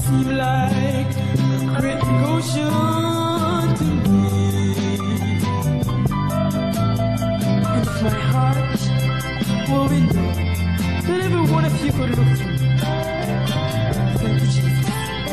seem like a great ocean to me. And if my heart were a window that every one of you could look through, thank you, Jesus.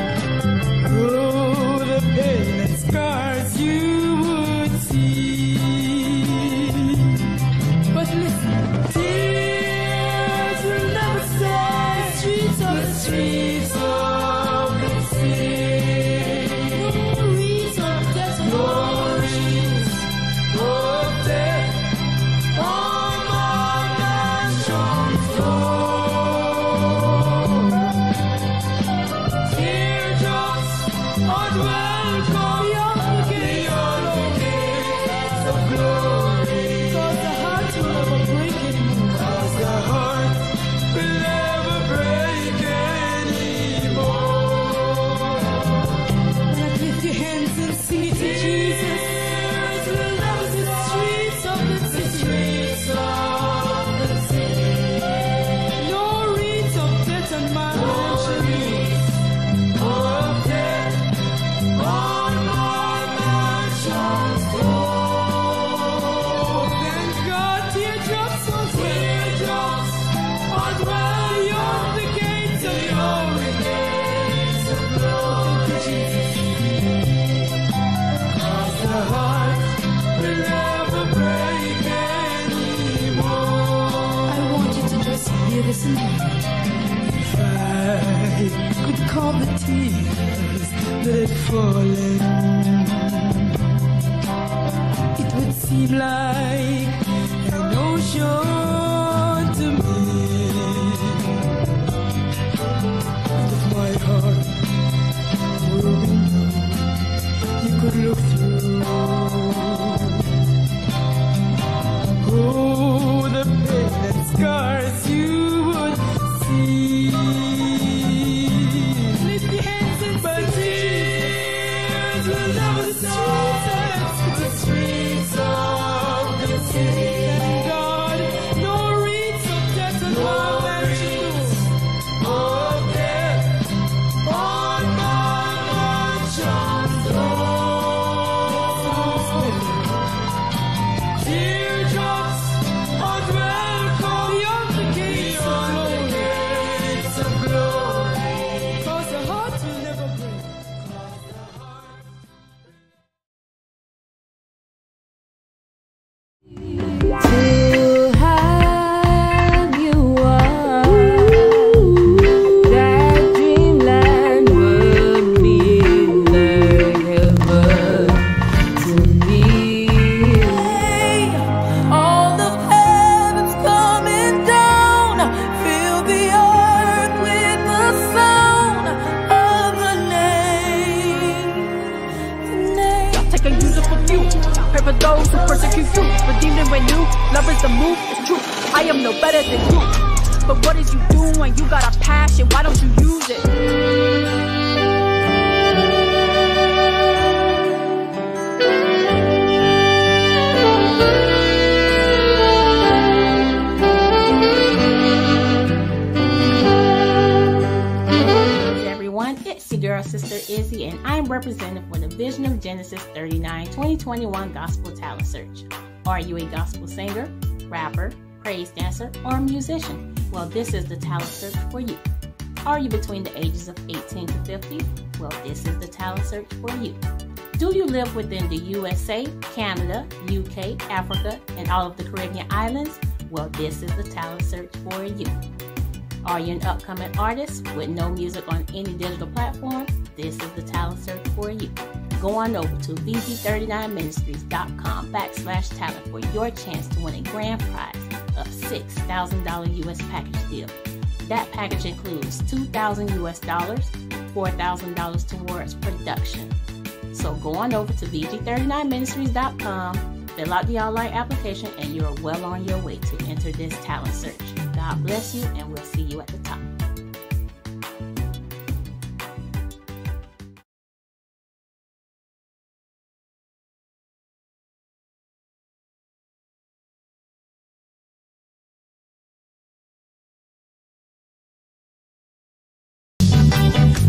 Oh, the pain and scars you would see. But listen, tears will never stay. Streets of the streets of the city. Glories of death, glories of death on my mansion's door. Teardrops are welcome beyond the gates of glory. 'Cause the heart will never break anymore. 'Cause the heart will never break anymore. But lift your hands and sing it to Jesus. Will never the streets of the streets of the city. No reeds of death and my mansions of death on my mansion's door. Thank God, teardrops on teardrops on beyond the gates of glory. Thank you, Jesus. 'Cause the heart will never break anymore. I want you to just hear this in mind. If I could calm the tears that had fallen, it would seem like an ocean to me. And if my heart were a window you could look through, oh, the pain and scars you would see. Lift your hands and but tears will never stop. The streets of the city. Thank God, no reeds of death and my mansions of death on my mansion's door. Teardrops are welcome beyond the gates of glory. 'Cause the heart will never break. 'Cause the heart. To have you up, that dreamland would be like heaven to me. All of heaven's coming down, fill the earth with the sound of the name. Take and use it for you. Pray for those who persecute you. Redeemed and renewed. Love is the move. It's true. I am no better than you. But what is you doing? You got a passion. Why don't you use it? Hey everyone, it's your girl Sister Izzy, and I'm representing for the Vision of Genesis 39 2021 Gospel Talent Search. Are you a gospel singer, rapper, praise dancer, or a musician? Well, this is the talent search for you. Are you between the ages of 18 to 50? Well, this is the talent search for you. Do you live within the USA, Canada, UK, Africa, and all of the Caribbean islands? Well, this is the talent search for you. Are you an upcoming artist with no music on any digital platform? This is the talent search for you. Go on over to VG39ministries.com/talent for your chance to win a grand prize of $6,000 US package deal. That package includes $2,000 US, $4,000 towards production. So go on over to VG39ministries.com, fill out the online application, and you're well on your way to enter this talent search. God bless you, and we'll see you at the top.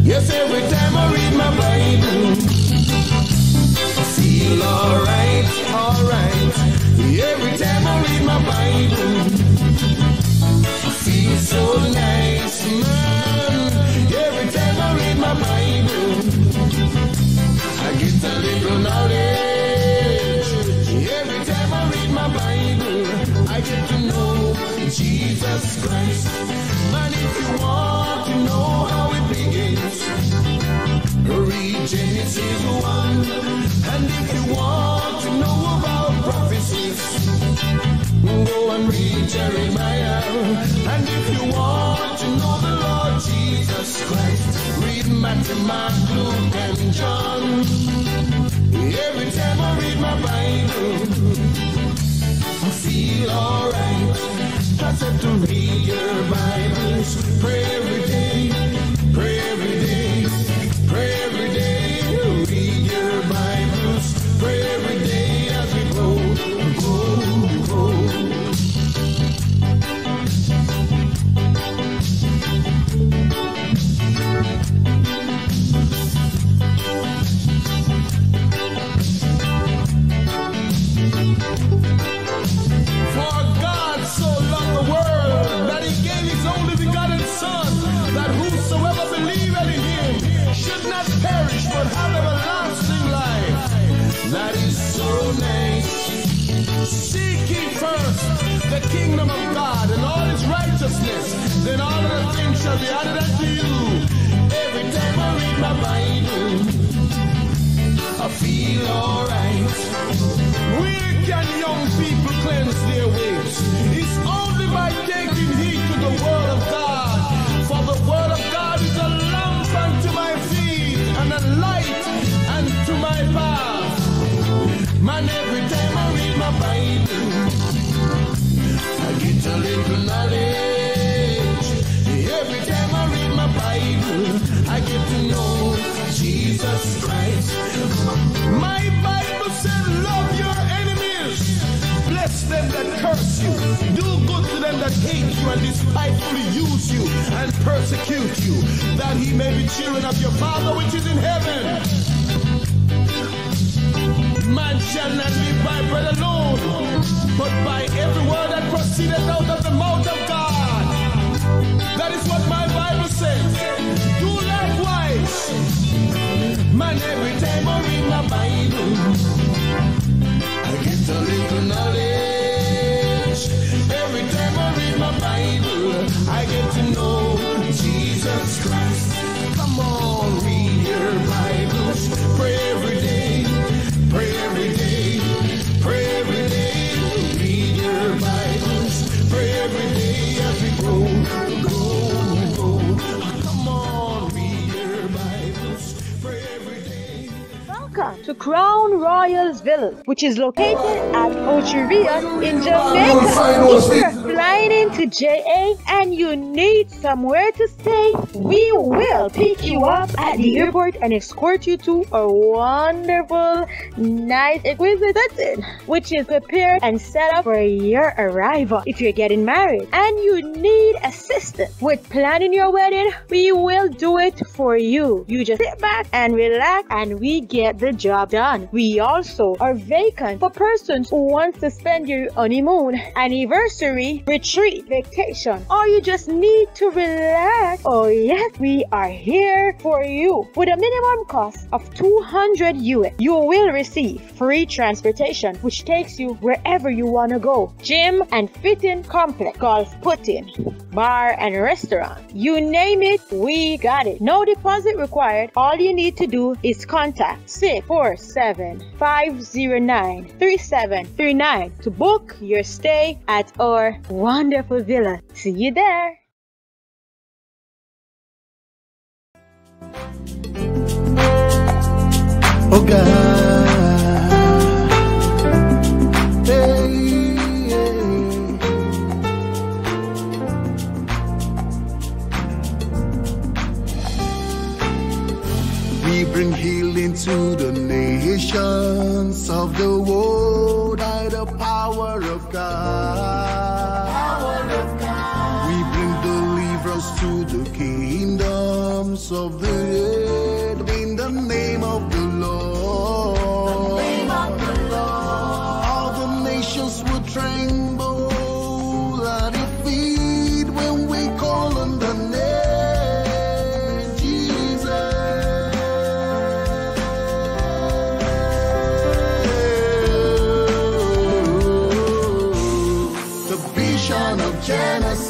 Yes, every time I read my Bible, I feel alright, alright. Every time I read my Bible, I feel so nice, man. Every time I read my Bible, I get a little knowledge. Every time I read my Bible, I get to know Jesus Christ. Man, if you want to know how it begins, read Genesis 1. And if you want to know about prophecies, go and read Jeremiah. And if you want to know the Lord Jesus Christ, read Matthew, Mark, Luke, and John. Every time I read my Bible, I feel alright. I said to read your Bibles, pray every day, pray every day, pray every day. Read your Bibles, pray every day as we go. That is so nice. Seek ye first the kingdom of God and all its righteousness, then all of the things shall be added unto you. Every time I read my Bible, I feel alright. Where can young people cleanse their ways? It's only by taking heed to the word of God. For the word of God is a lamp unto my feet and a light unto my path. Man, every time I read my Bible, I get a little knowledge. Every time I read my Bible, I get to know Jesus Christ. My Bible said, love your enemies. Bless them that curse you. Do good to them that hate you and despitefully use you and persecute you, that he may be children of your Father which is in heaven. Man shall not live by bread alone, but by every word that proceedeth out of the mouth of God. That is what my Bible says. Do likewise. Man, every time I read my Bible, I get a little knowledge. Every time I read my Bible, I get to know Jesus Christ. Come on, read your Bibles, pray every day. Pray every day, pray every day, read your Bibles, pray every day as we go. Come on, read your Bibles, pray every day. Welcome to Crown Royals Village, which is located at Ochiria in Jamaica. If you're flying into JA and you need somewhere to stay, we will pick you up at the airport and escort you to a wonderful, nice, exquisite setting, which is prepared and set up for your arrival. If you're getting married and you need assistance with planning your wedding, we will do it for you. You just sit back and relax and we get the job done. We also are vacant for persons who want to spend your honeymoon, anniversary, retreat, vacation, or you just need to relax. Oh yes, we are here for you. With a minimum cost of 200 US, you will receive free transportation, which takes you wherever you want to go. Gym and fitting complex, golf putting, bar and restaurant. You name it, we got it. No deposit required. All you need to do is contact 647-509-3739 to book your stay at our wonderful villa. See you there. Oh God, hey, yeah. We bring healing to the nations of the world by the power of God. We bring deliverance to the kingdom subdued in the name of the Lord. The name of the Lord. All the nations will tremble at your feet when we call on the name Jesus. The vision of Genesis.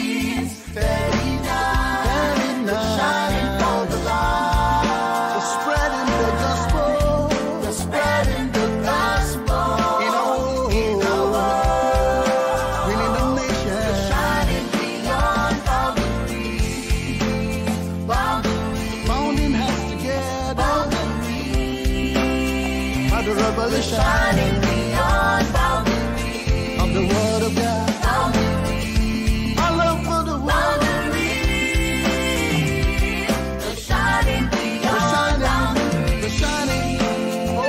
Shining beyond boundaries of the word of God. Boundaries. I love for the word. Boundaries. The shining beyond boundaries. The shining. Oh,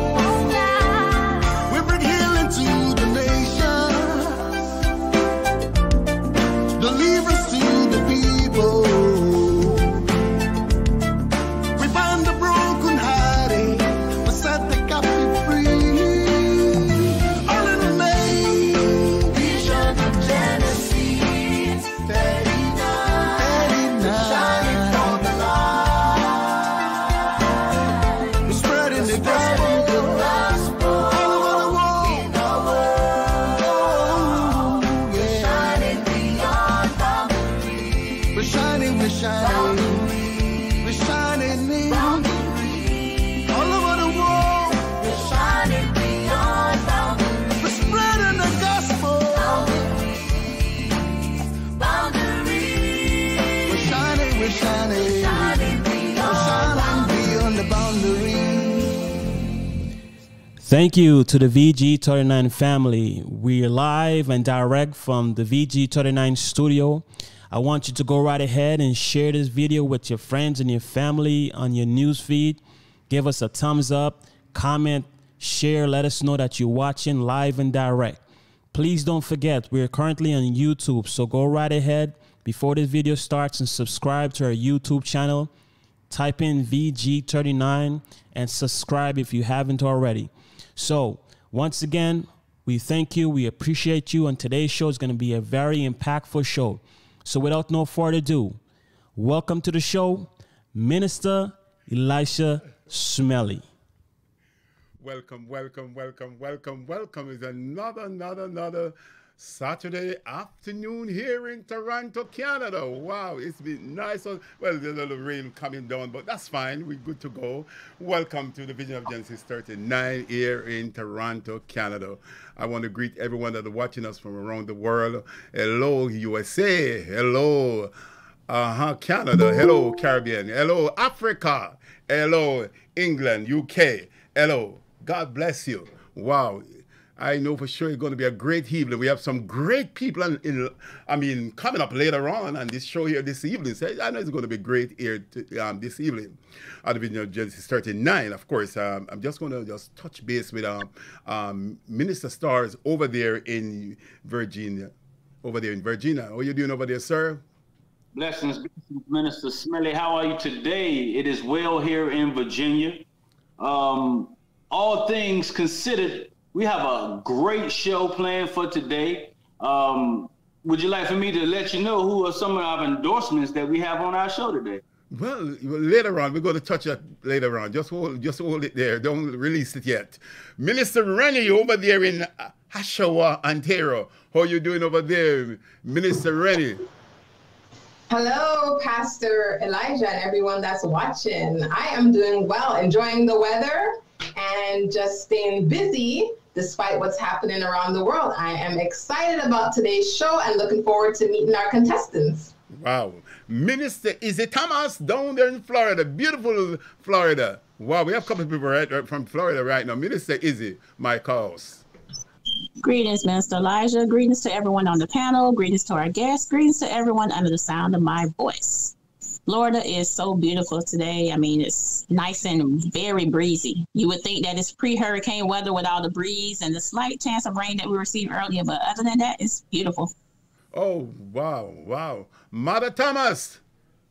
we bring healing to the nation. Deliverance to the people. We bind the broken hearted. We set the captive free. Thank you to the VG39 family. We're live and direct from the VG39 studio. I want you to go right ahead and share this video with your friends and your family on your news feed. Give us a thumbs up, comment, share. Let us know that you're watching live and direct. Please don't forget, we're currently on YouTube, so go right ahead before this video starts and subscribe to our YouTube channel. Type in VG39 and subscribe if you haven't already. So once again, we thank you. We appreciate you. And today's show is going to be a very impactful show. So without no further ado, welcome to the show, Minister Elisha Smelly. Welcome, welcome, welcome, welcome, welcome. It's another Saturday afternoon here in Toronto, Canada. Wow, it's been nice. Well, there's a little rain coming down, but that's fine. We're good to go. Welcome to the Vision of Genesis 39 here in Toronto, Canada. I want to greet everyone that are watching us from around the world. Hello, USA. Hello, Canada. Hello, Caribbean. Hello, Africa. Hello, England, UK. Hello. God bless you. Wow. I know for sure it's going to be a great evening. We have some great people coming up later on this show here this evening. So I know it's going to be great here this evening at the Vision of Genesis 39. Of course, I'm just going to touch base with Minister Stars over there in Virginia. How are you doing over there, sir? Blessings, Minister Smelly. How are you today? It is well here in Virginia. All things considered, we have a great show planned for today. Would you like for me to let you know who are some of our endorsements that we have on our show today? Well, later on, we're going to touch that later on. Just hold it there. Don't release it yet. Minister Rennie over there in Oshawa, Ontario. How are you doing over there, Minister Rennie? Hello, Pastor Elijah and everyone that's watching. I am doing well, enjoying the weather and just staying busy despite what's happening around the world. I am excited about today's show and looking forward to meeting our contestants. Wow. Minister Izzy Thomas down there in Florida, beautiful Florida. Wow, we have a couple of people right from Florida right now. Minister Izzy, my cause. Greetings, Minister Elijah. Greetings to everyone on the panel. Greetings to our guests. Greetings to everyone under the sound of my voice. Florida is so beautiful today. I mean, it's nice and very breezy. You would think that it's pre-hurricane weather with all the breeze and the slight chance of rain that we received earlier. But other than that, it's beautiful. Oh, wow, wow. Mother Thomas.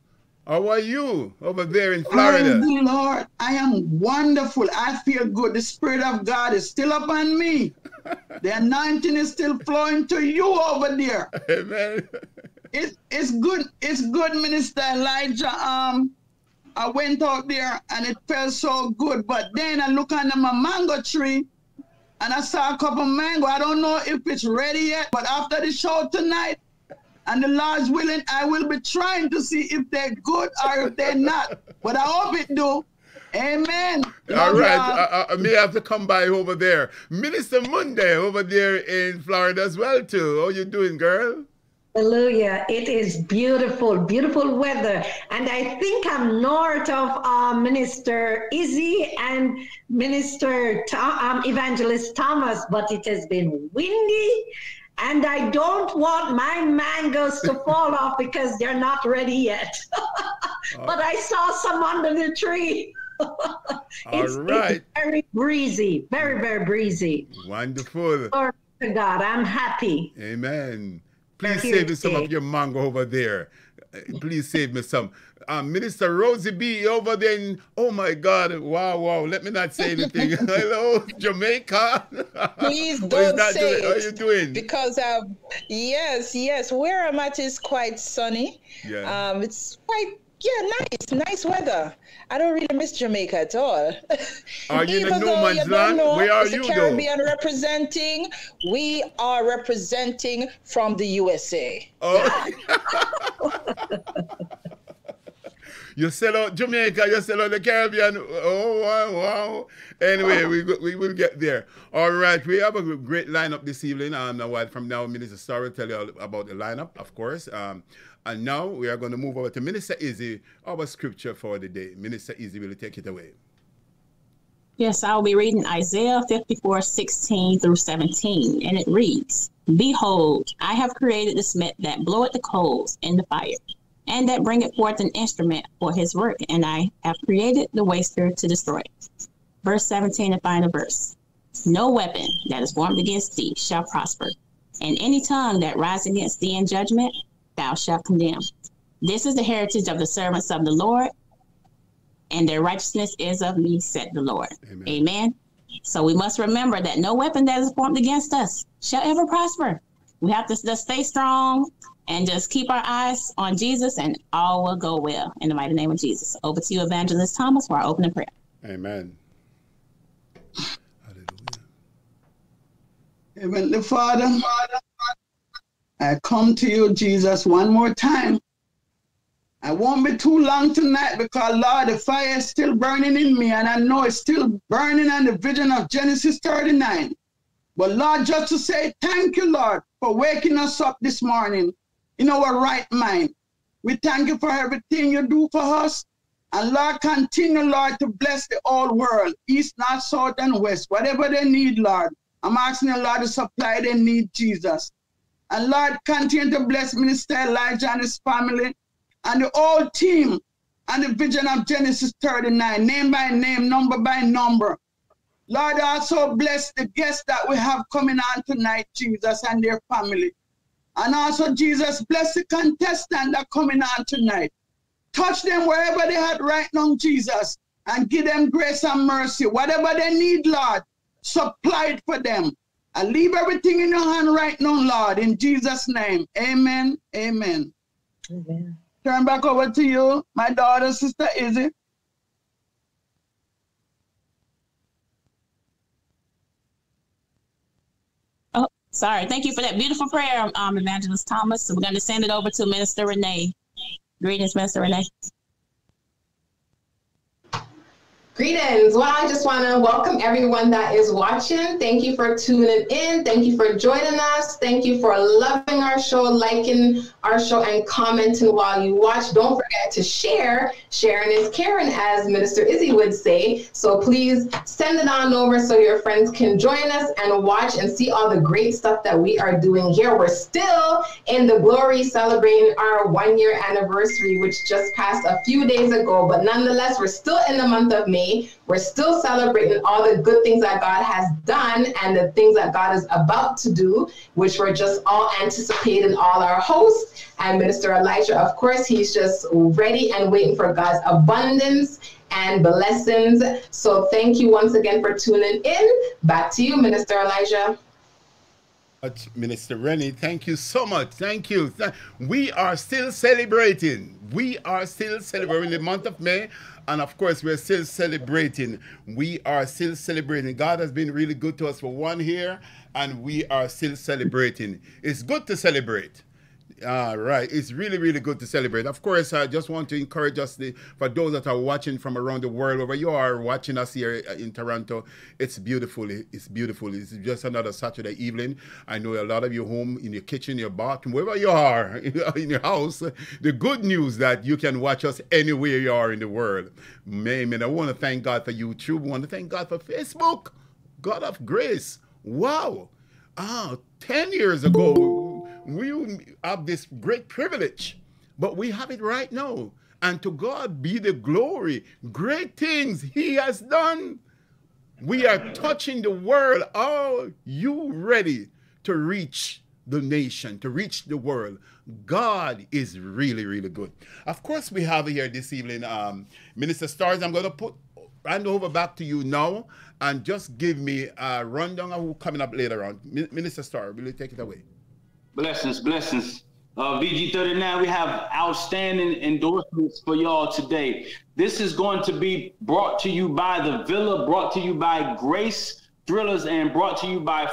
How are you over there in Praise Florida? the Lord. I am wonderful. I feel good. The Spirit of God is still upon me. The anointing is still flowing to you over there. Amen. It's good. It's good, Minister Elijah. I went out there and it felt so good. But then I look under my mango tree and I saw a couple mango. I don't know if it's ready yet, but after the show tonight, and the Lord's willing, I will be trying to see if they're good or if they're not. But I hope it do. Amen. All right. I may have to come by over there. Minister Monday over there in Florida as well, too. How you doing, girl? Hallelujah. It is beautiful, beautiful weather. And I think I'm north of Minister Izzy and Minister Evangelist Thomas, but it has been windy. And I don't want my mangoes to fall off because they're not ready yet. But I saw some under the tree. It's very breezy, very, very breezy. Wonderful. Glory to God. I'm happy. Amen. Please save me some of your mango over there. Please save me some. Minister Rosie B over there in, oh my God, wow. Let me not say anything. Hello, Jamaica. Please don't say it. How are you doing? Because, yes, where I'm at is quite sunny. Yeah. It's quite, nice weather. I don't really miss Jamaica at all. Are you in Even no though man's you don't land? know, Where are it's you, the though? Caribbean representing. We are representing from the USA. Oh. You sell out Jamaica, you sell out the Caribbean. Oh, wow. Anyway, we will get there. All right, we have a great lineup this evening. From now, Minister Star will tell you all about the lineup, of course. And now we are going to move over to Minister Izzy, our scripture for the day. Minister Izzy will take it away. Yes, I'll be reading Isaiah 54:16 through 17, and it reads, Behold, I have created the smith that bloweth the coals in the fire, and that bringeth forth an instrument for his work, and I have created the waster to destroy it. Verse 17, the final verse. No weapon that is formed against thee shall prosper, and any tongue that rises against thee in judgment thou shalt condemn. This is the heritage of the servants of the Lord, and their righteousness is of me, said the Lord. Amen. So we must remember that no weapon that is formed against us shall ever prosper. We have to just stay strong and just keep our eyes on Jesus, and all will go well in the mighty name of Jesus. Over to you, Evangelist Thomas, for our opening prayer. Amen. Heavenly Father, I come to you, Jesus, one more time. I won't be too long tonight because, Lord, the fire is still burning in me, and I know it's still burning on the vision of Genesis 39. But, Lord, just to say thank you, Lord, for waking us up this morning in our right mind. We thank you for everything you do for us. And, Lord, continue, Lord, to bless the whole world, east, north, south, and west. Whatever they need, Lord, I'm asking you, Lord, to supply their need, Jesus. And, Lord, continue to bless Minister Elijah and his family and the whole team and the vision of Genesis 39, name by name, number by number. Lord, also bless the guests that we have coming on tonight, Jesus, and their family. And also, Jesus, bless the contestants that are coming on tonight. Touch them wherever they are right now, Jesus, and give them grace and mercy. Whatever they need, Lord, supply it for them. I leave everything in your hand right now, Lord, in Jesus' name. Amen. Amen. Amen. Turn back over to you, my daughter, Sister Izzy. Oh, sorry. Thank you for that beautiful prayer, Evangelist Thomas. So we're going to send it over to Minister Renee. Greetings, Minister Renee. Greetings. Well, I just want to welcome everyone that is watching. Thank you for tuning in. Thank you for joining us. Thank you for loving our show, liking our show, and commenting while you watch. Don't forget to share. Sharing is caring, as Minister Izzy would say. So please send it on over so your friends can join us and watch and see all the great stuff that we are doing here. We're still in the glory celebrating our 1-year anniversary, which just passed a few days ago. But nonetheless, we're still in the month of May. May. We're still celebrating all the good things that God has done and the things that God is about to do, which we're just all anticipating, all our hosts. And Minister Elijah, of course, he's just ready and waiting for God's abundance and blessings. So thank you once again for tuning in. Back to you, Minister Elijah. Minister Rennie, thank you so much. Thank you. We are still celebrating. We are still celebrating the month of May. And of course, we're still celebrating. We are still celebrating. God has been really good to us for 1 year, and we are still celebrating. It's good to celebrate. Right. It's really, really good to celebrate. Of course, I just want to encourage us, for those that are watching from around the world, wherever you are watching us here in Toronto, it's beautiful. It's beautiful. It's just another Saturday evening. I know a lot of you home, in your kitchen, your bathroom, wherever you are, in your house. The good news that you can watch us anywhere you are in the world. Amen. I want to thank God for YouTube. I want to thank God for Facebook. God of grace. Wow. 10 years ago, we have this great privilege, but we have it right now. And to God be the glory. Great things he has done. We are touching the world. Are you ready to reach the nation, to reach the world? God is really, really good. Of course, we have here this evening, Minister Stars. I'm going to hand over back to you now and just give me a rundown of who's coming up later on. Minister Star, will you take it away? Blessings, blessings. VG39, we have outstanding endorsements for y'all today. This is going to be brought to you by The Villa, brought to you by Grace Thrillers, and brought to you by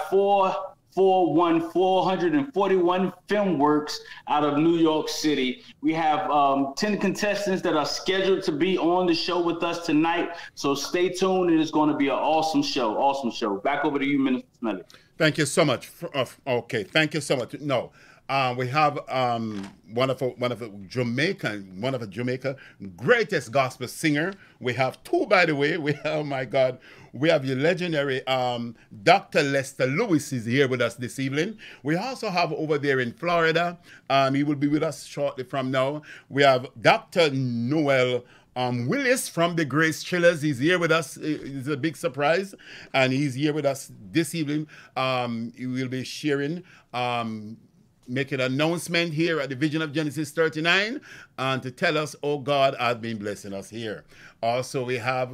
441 Filmworks out of New York City. We have 10 contestants that are scheduled to be on the show with us tonight. So stay tuned. It is going to be an awesome show. Awesome show. Back over to you, Minister Smelly. Thank you so much. Okay, thank you so much. No, we have one of Jamaica greatest gospel singer. We have 2, by the way. Oh my God, we have the legendary Dr. Lester Lewis is here with us this evening. We also have over there in Florida. He will be with us shortly from now. We have Dr. Noel Willis from the Grace Chillers. He's here with us. It's a big surprise, and he's here with us this evening. He will be sharing, making an announcement here at the Vision of Genesis 39, and to tell us, oh, God has been blessing us here. Also, we have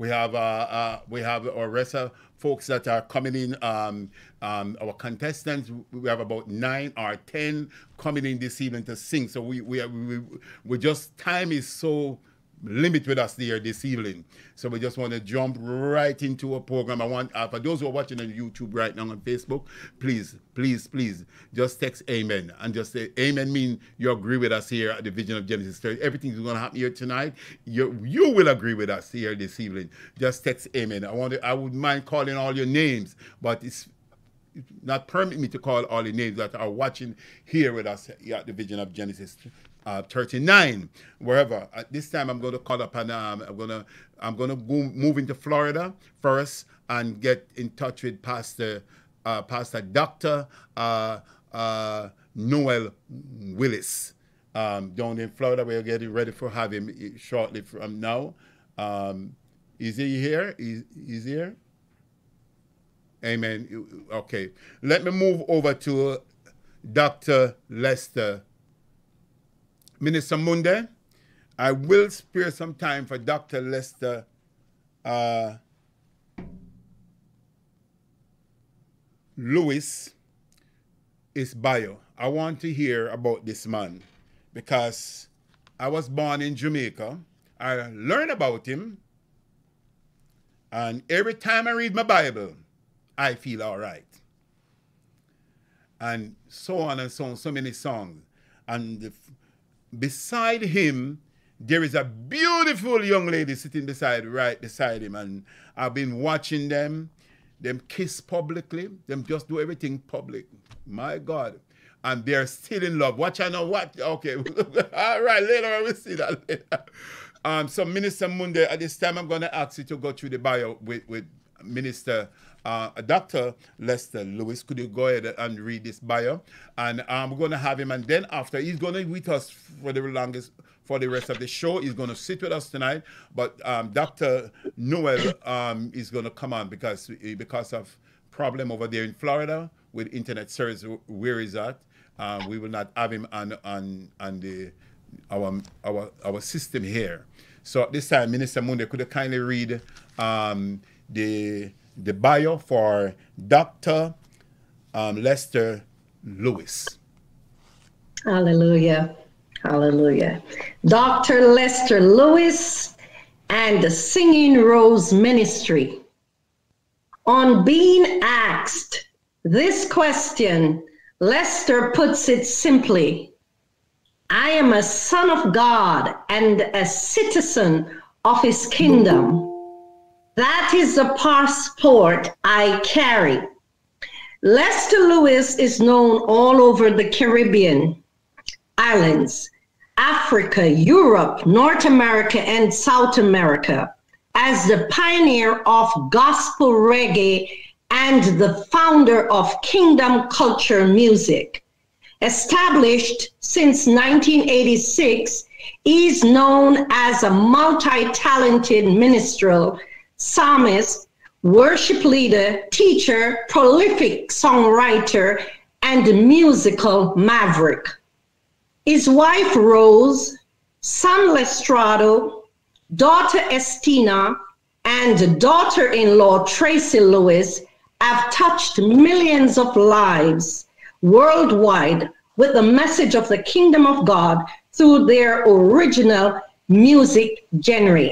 our rest of folks that are coming in. Our contestants, we have about 9 or 10 coming in this evening to sing. So we just, time is so limit with us there this evening. So we just want to jump right into a program. I want, for those who are watching on YouTube right now on Facebook, please, please, please, just text amen and just say amen mean you agree with us here at the Vision of Genesis 30. Everything is going to happen here tonight. You will agree with us here this evening. Just text amen. I wouldn't mind calling all your names, but it's not permit me to call all the names that are watching here with us here at the Vision of Genesis 39, wherever. At this time, I'm going to call up and I'm going to go move into Florida first and get in touch with Pastor Dr. Noel Willis down in Florida. We're getting ready for having shortly from now. Is he here? He's here. Amen. Okay. Let me move over to Dr. Lester. Minister Munde, I will spare some time for Dr. Lester Lewis' bio. I want to hear about this man because I was born in Jamaica. I learned about him, and every time I read my Bible, I feel all right. And so on and so on, so many songs. And beside him, there is a beautiful young lady sitting right beside him. And I've been watching them kiss publicly, them just do everything public. My God. And they're still in love. Watch, I know what. Okay. All right, later I will see that later. So Minister Munde, at this time, I'm going to ask you to go through the bio with Minister Dr. Lester Lewis. Could you go ahead and read this bio? And we're going to have him, and then after, he's going to be with us for for the rest of the show. He's going to sit with us tonight, but Dr. Noel is going to come on because of problem over there in Florida with internet service where he's at. We will not have him on our system here. So at this time, Minister Munde, could you kindly read the bio for Dr. Lester Lewis? Hallelujah. Hallelujah. Dr. Lester Lewis and the Singing Rose Ministry. On being asked this question, Lester puts it simply: I am a son of God and a citizen of his kingdom. That is the passport I carry. Lester Lewis is known all over the Caribbean islands, Africa, Europe, North America, and South America as the pioneer of gospel reggae and the founder of kingdom culture music. Established since 1986, he is known as a multi-talented minstrel, psalmist, worship leader, teacher, prolific songwriter, and musical maverick. His wife Rose, son Lestrado, daughter Estina, and daughter-in-law Tracy Lewis have touched millions of lives worldwide with the message of the kingdom of God through their original music genre.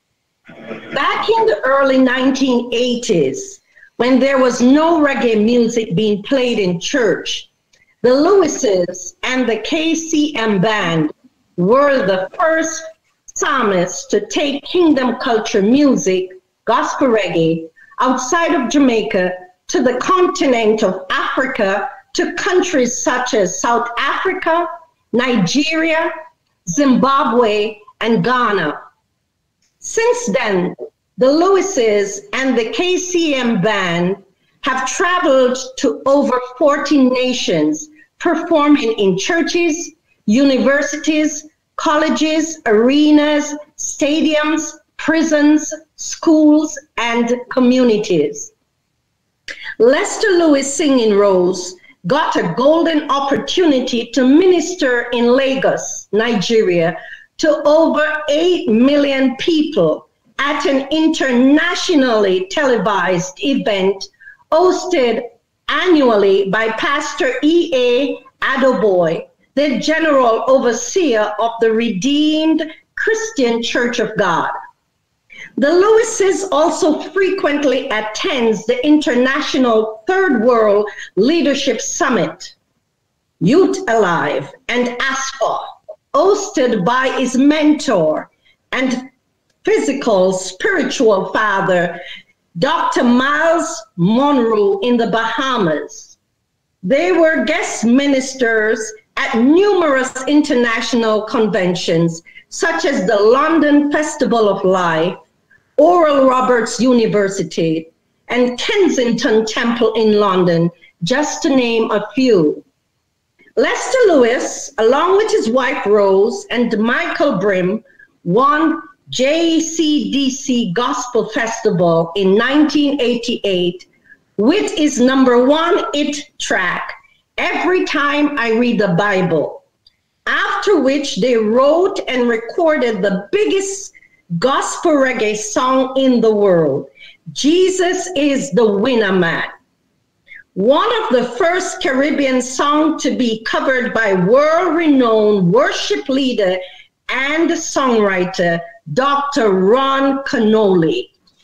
Back in the early 1980s, when there was no reggae music being played in church, the Lewises and the KCM band were the first psalmists to take kingdom culture music, gospel reggae, outside of Jamaica to the continent of Africa, to countries such as South Africa, Nigeria, Zimbabwe, and Ghana. Since then, the Lewises and the KCM band have traveled to over 40 nations, performing in churches, universities, colleges, arenas, stadiums, prisons, schools, and communities. Lester Lewis Singing Rose got a golden opportunity to minister in Lagos, Nigeria, to over 8 million people at an internationally televised event hosted annually by Pastor E.A. Adoboy, the General Overseer of the Redeemed Christian Church of God. The Lewises also frequently attends the International Third World Leadership Summit, Youth Alive, and ASPA, hosted by his mentor and physical spiritual father, Dr. Miles Monroe, in the Bahamas. They were guest ministers at numerous international conventions, such as the London Festival of Life, Oral Roberts University, and Kensington Temple in London, just to name a few. Lester Lewis, along with his wife Rose and Michael Brim, won JCDC Gospel Festival in 1988 with his #1 hit track, Every Time I Read the Bible, after which they wrote and recorded the biggest gospel reggae song in the world, Jesus is the Winner Man. One of the first Caribbean songs to be covered by world-renowned worship leader and songwriter, Dr. Ron Canoli.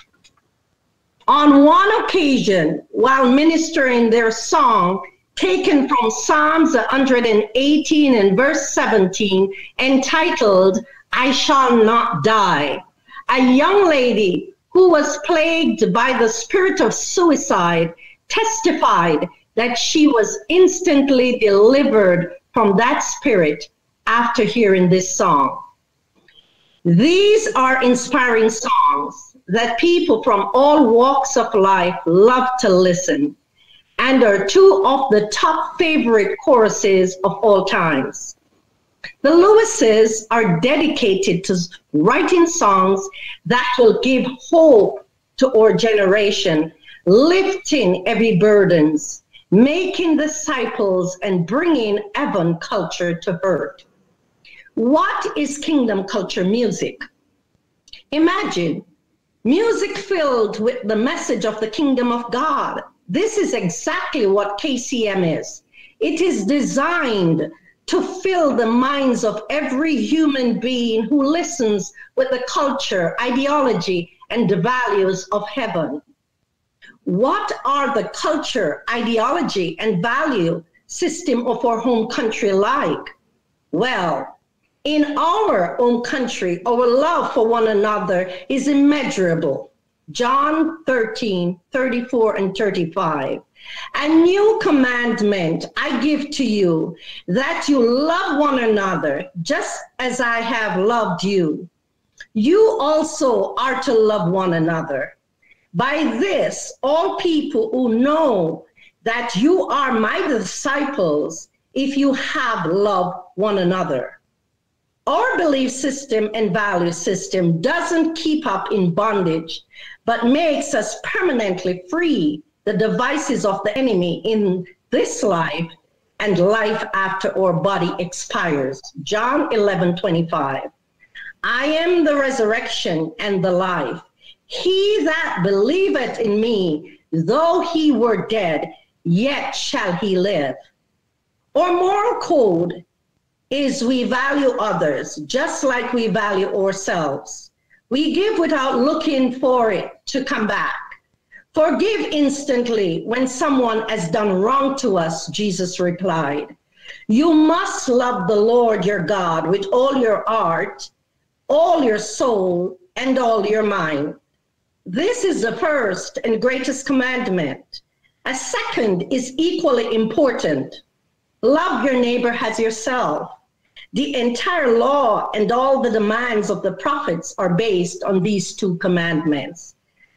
On one occasion, while ministering their song, taken from Psalms 118 and verse 17, entitled, I Shall Not Die, a young lady who was plagued by the spirit of suicide testified that she was instantly delivered from that spirit after hearing this song. These are inspiring songs that people from all walks of life love to listen, and are two of the top favorite choruses of all times. The Lewises are dedicated to writing songs that will give hope to our generation, lifting heavy burdens, making disciples, and bringing heaven culture to earth. What is kingdom culture music? Imagine music filled with the message of the kingdom of God. This is exactly what KCM is. It is designed to fill the minds of every human being who listens with the culture, ideology, and the values of heaven. What are the culture, ideology, and value system of our home country like? Well, in our own country, our love for one another is immeasurable. John 13, 34 and 35. A new commandment I give to you, that you love one another just as I have loved you. You also are to love one another. By this, all people will know that you are my disciples if you have loved one another. Our belief system and value system doesn't keep up in bondage, but makes us permanently free the devices of the enemy in this life and life after our body expires. John 11:25. I am the resurrection and the life. He that believeth in me, though he were dead, yet shall he live. Our moral code is we value others just like we value ourselves. We give without looking for it to come back. Forgive instantly when someone has done wrong to us, Jesus replied. You must love the Lord your God with all your heart, all your soul, and all your mind. This is the first and greatest commandment. A second is equally important. Love your neighbor as yourself. The entire law and all the demands of the prophets are based on these two commandments.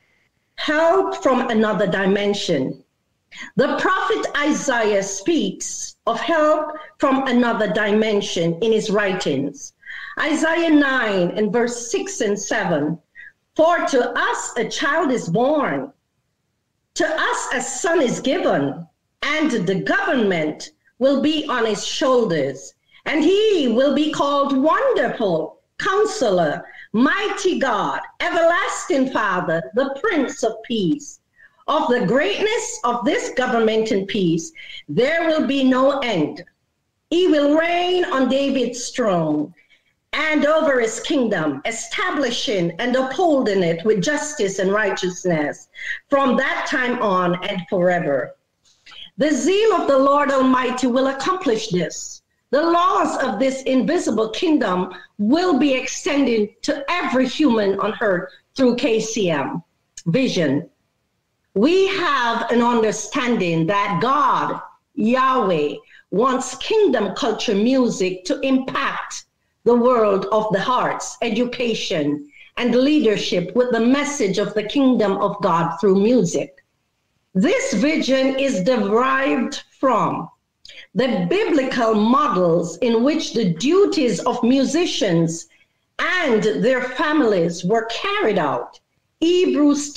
Help from another dimension. The prophet Isaiah speaks of help from another dimension in his writings. Isaiah 9 and verse 6 and 7. For to us a child is born, to us a son is given, and the government will be on his shoulders, and he will be called Wonderful, Counselor, Mighty God, Everlasting Father, the Prince of Peace. Of the greatness of this government and peace, there will be no end. He will reign on David's throne and over his kingdom, establishing and upholding it with justice and righteousness from that time on and forever. The zeal of the Lord Almighty will accomplish this. The laws of this invisible kingdom will be extended to every human on earth through KCM vision. We have an understanding that God, Yahweh, wants kingdom culture music to impact the world of the hearts, education, and leadership with the message of the kingdom of God through music. This vision is derived from the biblical models in which the duties of musicians and their families were carried out. Hebrews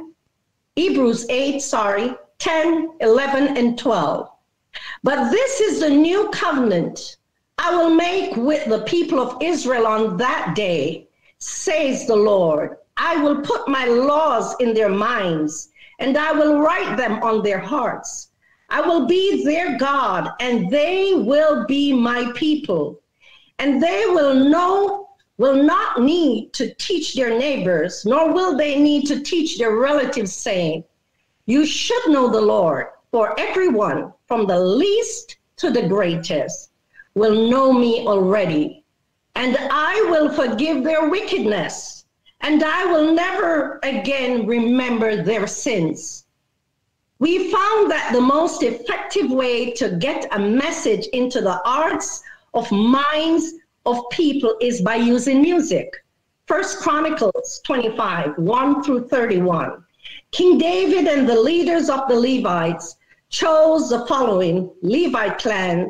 8, 10, 11, and 12. But this is the new covenant I will make with the people of Israel on that day, says the Lord. I will put my laws in their minds, and I will write them on their hearts. I will be their God, and they will be my people. And they will not need to teach their neighbors, nor will they need to teach their relatives, saying, you should know the Lord, for everyone, from the least to the greatest, will know me already. And I will forgive their wickedness, and I will never again remember their sins. We found that the most effective way to get a message into the hearts of minds of people is by using music. 1 Chronicles 25, 1 through 31. King David and the leaders of the Levites chose the following Levite clan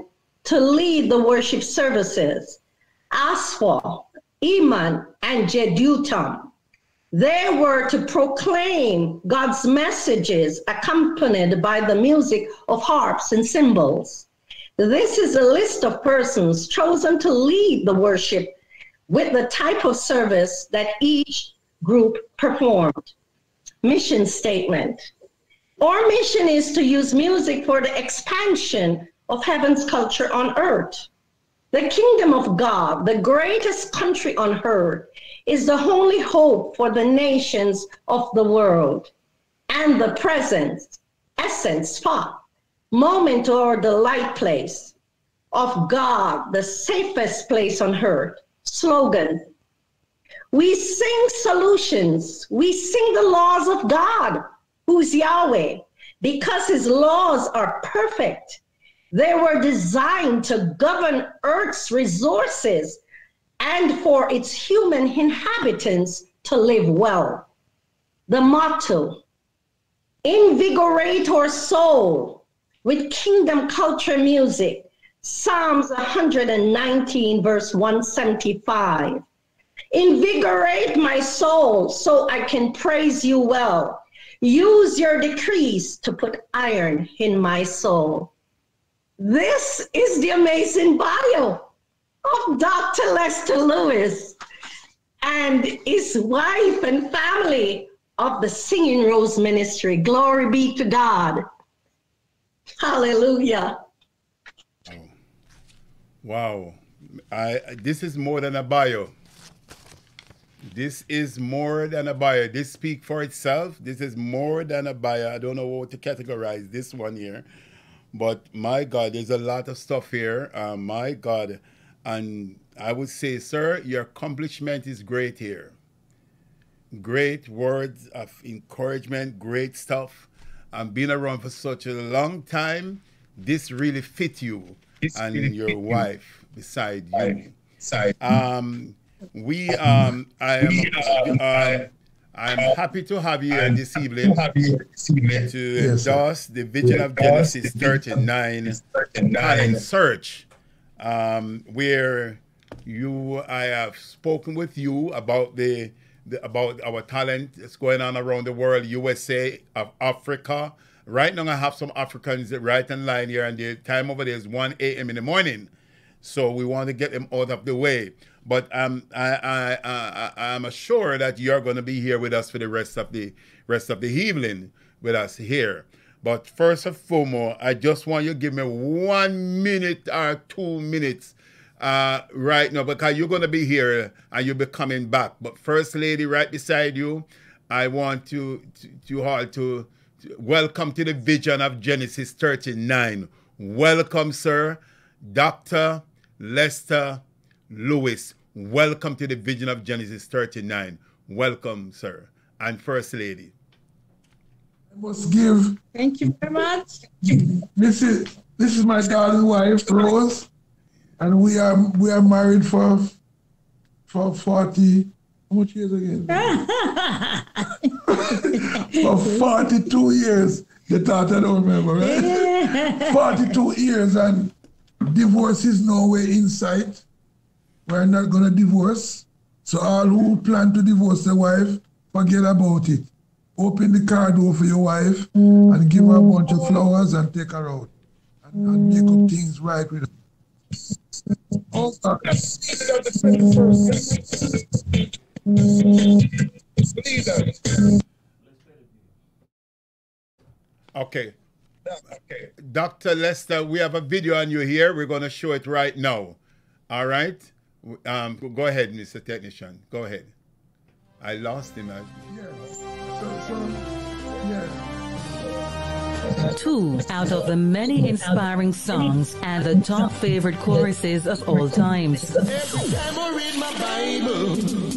to lead the worship services. Asphalt, Eman, and Jeduthun. They were to proclaim God's messages accompanied by the music of harps and cymbals. This is a list of persons chosen to lead the worship with the type of service that each group performed. Mission statement. Our mission is to use music for the expansion of heaven's culture on earth. The kingdom of God, the greatest country on earth, is the only hope for the nations of the world. And the present, essence, spot, moment, or the light place of God, the safest place on earth. Slogan. We sing solutions. We sing the laws of God, who's Yahweh, because his laws are perfect. They were designed to govern Earth's resources and for its human inhabitants to live well. The motto, invigorate our soul with kingdom culture music. Psalms 119, verse 175. Invigorate my soul so I can praise you well. Use your decrees to put iron in my soul. This is the amazing bio of Dr. Lester Lewis and his wife and family of the Singing Rose Ministry. Glory be to God. Hallelujah. Wow. This is more than a bio. This is more than a bio. This speaks for itself. This is more than a bio. I don't know what to categorize this one here. But my God, there's a lot of stuff here. My God. And I would say, sir, your accomplishment is great here. Great words of encouragement, great stuff. And being around for such a long time, this really fit you and your wife beside you. I'm happy to have you here this evening to endorse the Vision of Genesis 39 talent search, where I have spoken with you about about our talent that's going on around the world, USA, of Africa. Right now I have some Africans right in line here, and the time over there is 1 a.m. in the morning. So we want to get them out of the way. But I'm assured that you're going to be here with us for the rest of the evening with us here. But first and foremost, I just want you to give me 1 minute or 2 minutes right now, because you're going to be here and you'll be coming back. But First Lady right beside you, I want you all to welcome to the Vision of Genesis 39. Welcome, sir, Dr. Lester Lewis. Welcome to the Vision of Genesis 39. Welcome, sir, and First Lady. I must give. Thank you very much. This is my darling wife, Rose, and we are married for 40. How much years again? For 42 years. The thought I don't remember, right? 42 years, and divorce is nowhere in sight. We're not going to divorce. So all who plan to divorce their wife, forget about it. Open the car door for your wife and give her a bunch of flowers and take her out. And make up things right with her. Okay. Dr. Lester, we have a video on you here. We're going to show it right now. All right? Go ahead, Mr. Technician. Go ahead. I lost him. Two out of the many inspiring songs and the top favorite choruses of all times. Every time I read my Bible,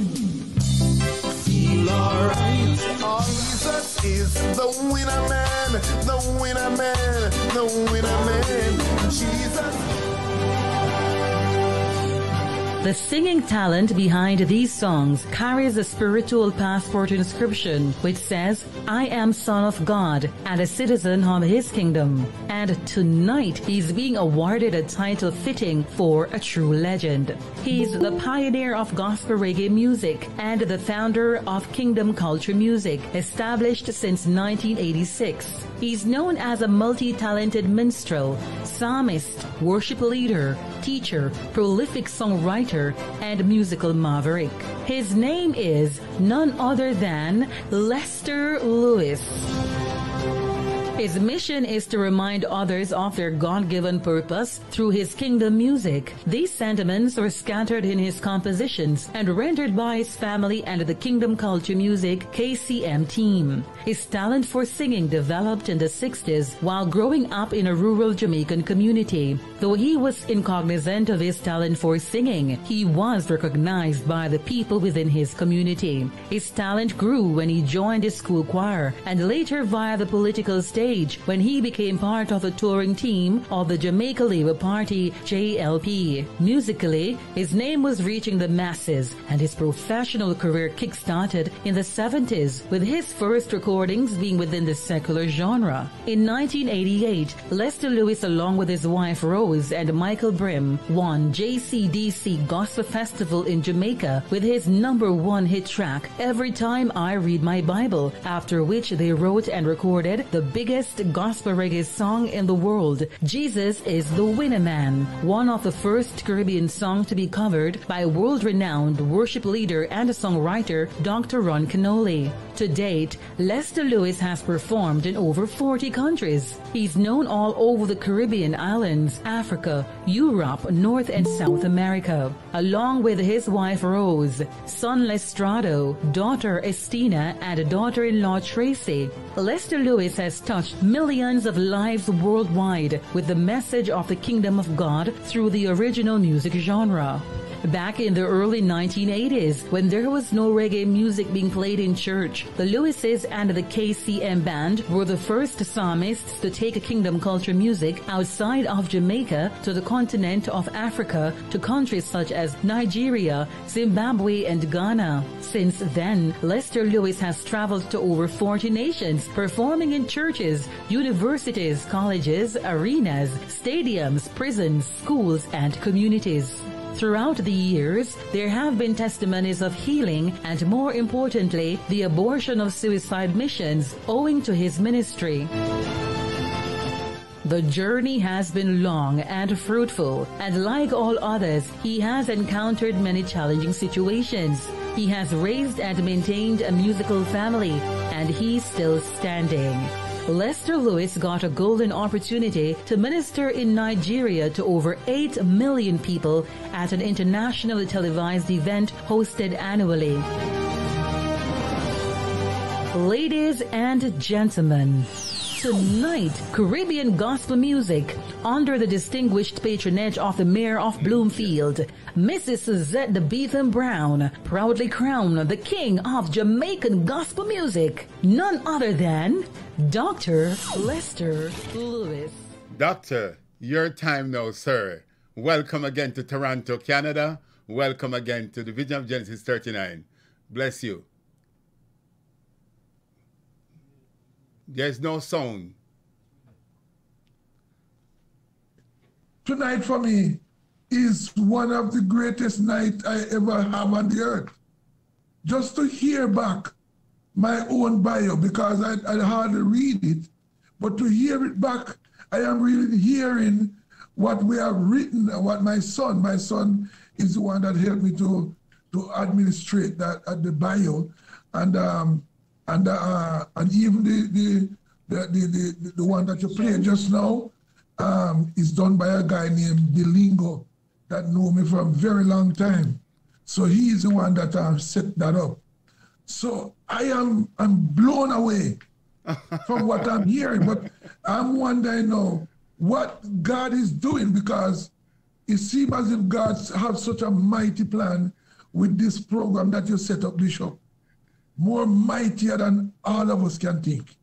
feel alright. Jesus is the winner man, the winner man, the winner man. Jesus. The singing talent behind these songs carries a spiritual passport inscription which says, I am son of God and a citizen of his kingdom. And tonight he's being awarded a title fitting for a true legend. He's the pioneer of gospel reggae music and the founder of Kingdom Culture Music, established since 1986. He's known as a multi-talented minstrel, psalmist, worship leader, teacher, prolific songwriter, and musical maverick. His name is none other than Lester Lewis. His mission is to remind others of their God-given purpose through his kingdom music. These sentiments were scattered in his compositions and rendered by his family and the Kingdom Culture Music KCM team. His talent for singing developed in the 60s while growing up in a rural Jamaican community. Though he was incognizant of his talent for singing, he was recognized by the people within his community. His talent grew when he joined his school choir and later via the political stage when he became part of the touring team of the Jamaica Labour Party, JLP. Musically, his name was reaching the masses and his professional career kick-started in the 70s, with his first recordings being within the secular genre. In 1988, Lester Lewis, along with his wife Rose and Michael Brim, won JCDC Gospel Festival in Jamaica with his #1 hit track, Every Time I Read My Bible, after which they wrote and recorded the biggest gospel reggae song in the world, Jesus is the Winner Man, one of the first Caribbean songs to be covered by world-renowned worship leader and songwriter Dr. Ron Canoli. To date, Lester Lewis has performed in over 40 countries. He's known all over the Caribbean islands, Africa, Europe, North and South America. Along with his wife Rose, son Lestrado, daughter Estina, and daughter-in-law Tracy, Lester Lewis has touched millions of lives worldwide with the message of the kingdom of God through the original music genre. Back in the early 1980s, when there was no reggae music being played in church, the Lewises and the KCM band were the first psalmists to take kingdom culture music outside of Jamaica to the continent of Africa to countries such as Nigeria, Zimbabwe, and Ghana. Since then, Lester Lewis has traveled to over 40 nations, performing in churches, universities, colleges, arenas, stadiums, prisons, schools, and communities. Throughout the years, there have been testimonies of healing and, more importantly, the abortion of suicide missions owing to his ministry. The journey has been long and fruitful, and like all others, he has encountered many challenging situations. He has raised and maintained a musical family, and he's still standing. Lester Lewis got a golden opportunity to minister in Nigeria to over 8 million people at an internationally televised event hosted annually. Ladies and gentlemen, tonight, Caribbean gospel music, under the distinguished patronage of the Mayor of Bloomfield, Mrs. Suzette de Beetham Brown, proudly crowned the king of Jamaican gospel music, none other than Dr. Lester Lewis. Doctor, your time now, sir. Welcome again to Toronto, Canada. Welcome again to the Vision of Genesis 39. Bless you. There's no sound. Tonight for me is one of the greatest nights I ever have on the earth. Just to hear back my own bio, because I hardly read it, but to hear it back, I am really hearing what we have written, what my son is the one that helped me to administrate that at the bio, and even the one that you played just now is done by a guy named Delingo that knew me for a very long time. So he's the one that set that up. So I'm blown away from what I'm hearing, but I'm wondering now what God is doing, because it seems as if God has such a mighty plan with this program that you set up, Bishop. More mightier than all of us can think.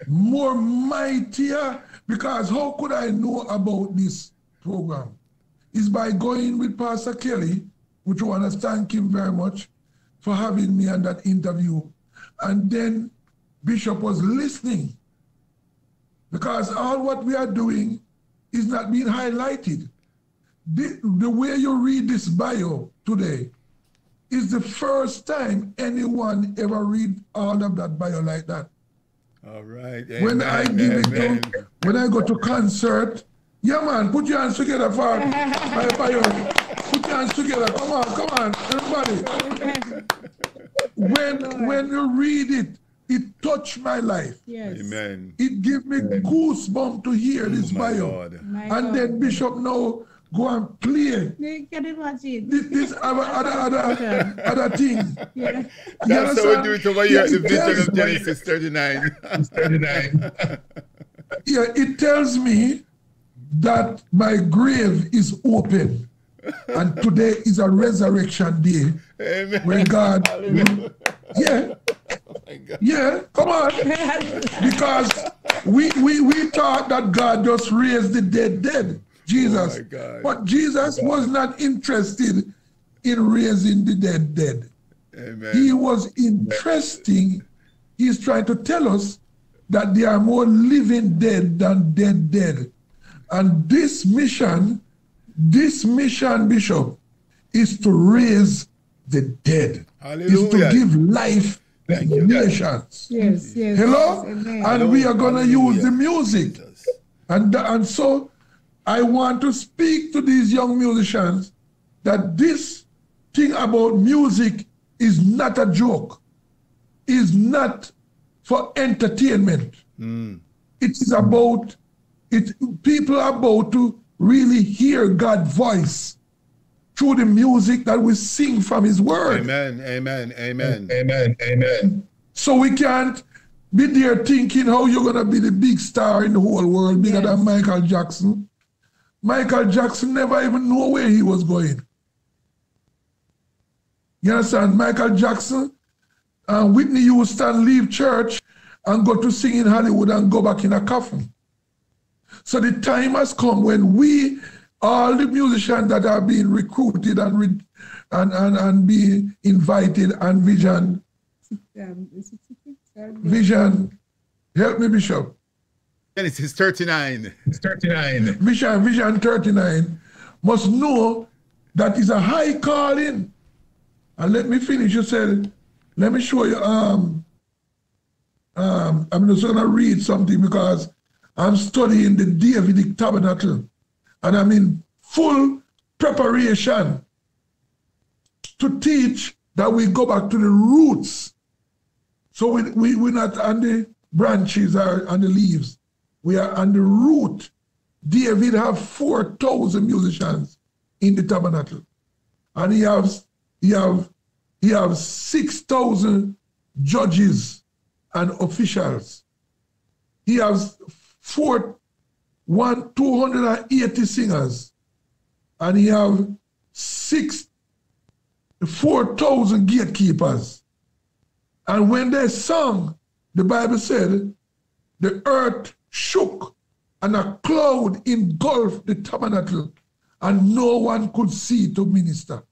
More mightier, because how could I know about this program? is by going with Pastor Kelly, which I want to thank him very much for having me on that interview. And then Bishop was listening, because all what we are doing is not being highlighted. The way you read this bio today is the first time anyone ever read all of that bio like that. All right. When Amen, I give it amen. to, when I go to concert, yeah man, put your hands together for my bio. Put your hands together. Come on, everybody. When you read it, it touched my life. Yes. Amen. It gave me goosebumps to hear this my bio. Lord. My And then God. Bishop now go and play You can imagine. this other thing. Yeah. That's how we do it over here at the Vision of Genesis 39. 39. Yeah, it tells me that my grave is open. And today is a resurrection day. Amen. Where God, yeah, yeah, come on. Because we thought that God just raised the dead, Jesus. Oh my God. But Jesus was not interested in raising the dead. Amen. He was interesting. He's trying to tell us that there are more living dead than dead. And this mission, Bishop, is to raise the dead. Hallelujah. Is to give life to nations. Yes, yes. Hello? Amen. And we are going to Hallelujah. use the music. And so I want to speak to these young musicians that this thing about music is not a joke. Is not for entertainment. It is about people are about to really hear God's voice through the music that we sing from His Word. Amen, amen, amen. Amen, amen. So we can't be there thinking how you're going to be the big star in the whole world, bigger than Michael Jackson. Michael Jackson never even knew where he was going. You understand? Michael Jackson and Whitney Houston leave church and go to sing in Hollywood and go back in a coffin. So the time has come when we, all the musicians that are being recruited and being invited, and Vision, help me, Bishop. Genesis 39. Vision 39 must know that is a high calling. And let me finish. You said, let me show you. I'm just going to read something because I'm studying the Davidic tabernacle and I'm in full preparation to teach that we go back to the roots. So we're not on the branches or on the leaves. We are on the root. David have 4,000 musicians in the tabernacle. And he have 6,000 judges and officials. He has 280 singers. And he have 4,000 gatekeepers. And when they sung, the Bible said, the earth shook and a cloud engulfed the tabernacle and no one could see to minister.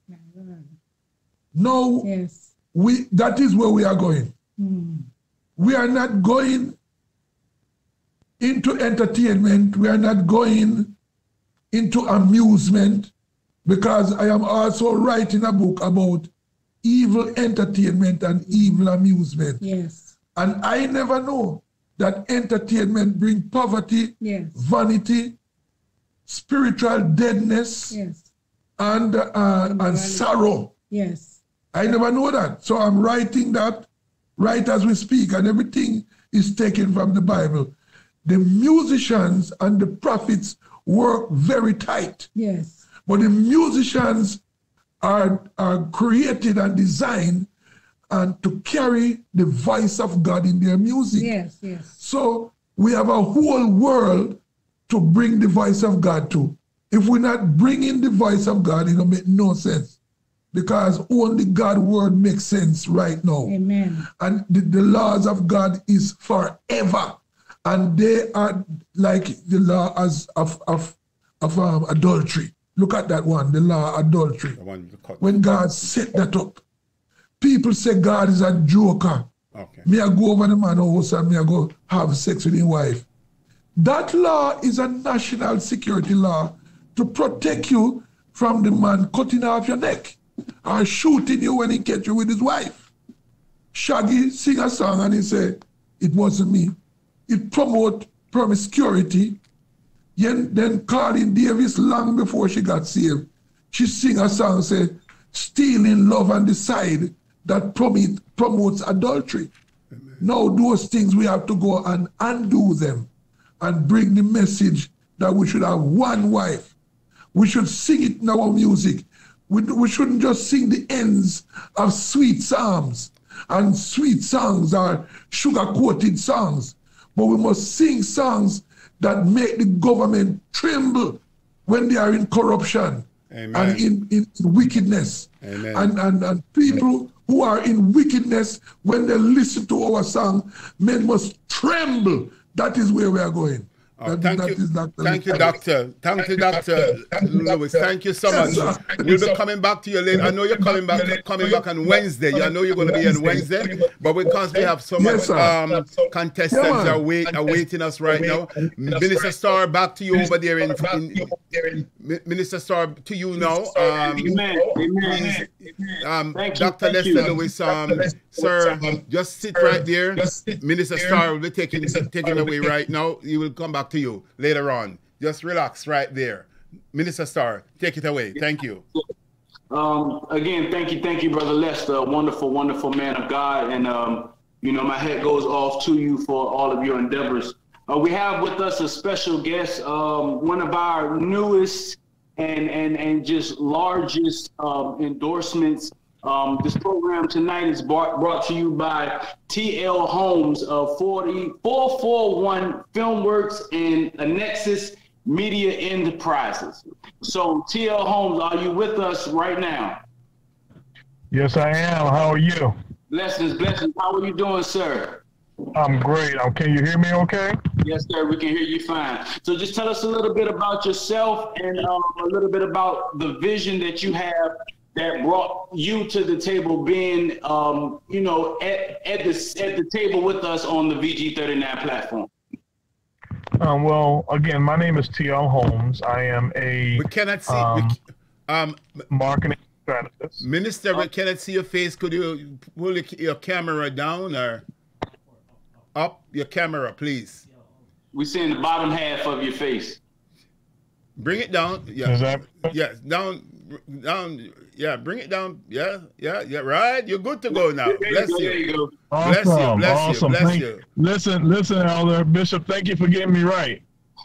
No, yes. That is where we are going. We are not going into entertainment. We are not going into amusement, because I am also writing a book about evil entertainment and evil amusement. Yes. And I never know that entertainment brings poverty, yes, vanity, spiritual deadness, yes, and sorrow. Yes. I never know that. So I'm writing that right as we speak, and everything is taken from the Bible. The musicians and the prophets work very tight. Yes. But the musicians are created and designed and to carry the voice of God in their music. Yes, yes. So we have a whole world to bring the voice of God to. If we're not bringing the voice of God, it don't make no sense, because only God's word makes sense right now. Amen. And the laws of God is forever, and they are like the law of adultery. Look at that one, the law adultery. The one you cut. When God set that up, people say God is a joker. Okay. Me I go over the man house and me I go have sex with his wife. That law is a national security law to protect you from the man cutting off your neck or shooting you when he catch you with his wife. Shaggy sing a song and he say, it wasn't me. It promote promiscuity. Then Carlin Davis, long before she got saved, she sing a song say, stealing love and decide that promotes adultery. Amen. Now those things we have to go and undo them and bring the message that we should have one wife. We should sing it in our music. We shouldn't just sing the ends of sweet psalms, and sweet songs are sugar-coated songs, but we must sing songs that make the government tremble when they are in corruption. Amen. And in wickedness. Amen. And people who are in wickedness, when they listen to our song, men must tremble. That is where we are going. Thank you, Doctor. Thank you, Dr. Lewis. Thank you so much. We'll be coming back to you later. I know you're coming back on Wednesday. I know you're going to be on Wednesday, but because we have so much contestants awaiting us right now, Minister Starr, back to you over there Minister Starr, to you now. Please, Dr. Lester Lewis, sir, just sit right there. Minister Starr will be taking away right now. He will come back to you later on. Just relax right there. Minister Starr, take it away. Thank you. Again, thank you, Brother Lester. Wonderful, wonderful man of God. And, my hat goes off to you for all of your endeavors. We have with us a special guest, one of our newest and just largest endorsements. This program tonight is brought to you by TL Homes of 441 Filmworks and Annexus Media Enterprises. So TL Homes, are you with us right now? Yes, I am. How are you? Blessings. How are you doing, sir? I'm great. Can you hear me okay? Yes, sir. We can hear you fine. So just tell us a little bit about yourself and a little bit about the vision that you have that brought you to the table, being, at the table with us on the VG39 platform. Well, again, my name is T.L. Holmes. I am a we cannot see marketing strategist. Minister, we cannot see your face. Could you pull your camera down or up? Your camera, please. We're seeing the bottom half of your face. Bring it down. Yeah. Down. Yeah, bring it down. Yeah, right. You're good to go now. Bless you. There you go. Awesome. Bless you. Listen, Elder Bishop, thank you for getting me right.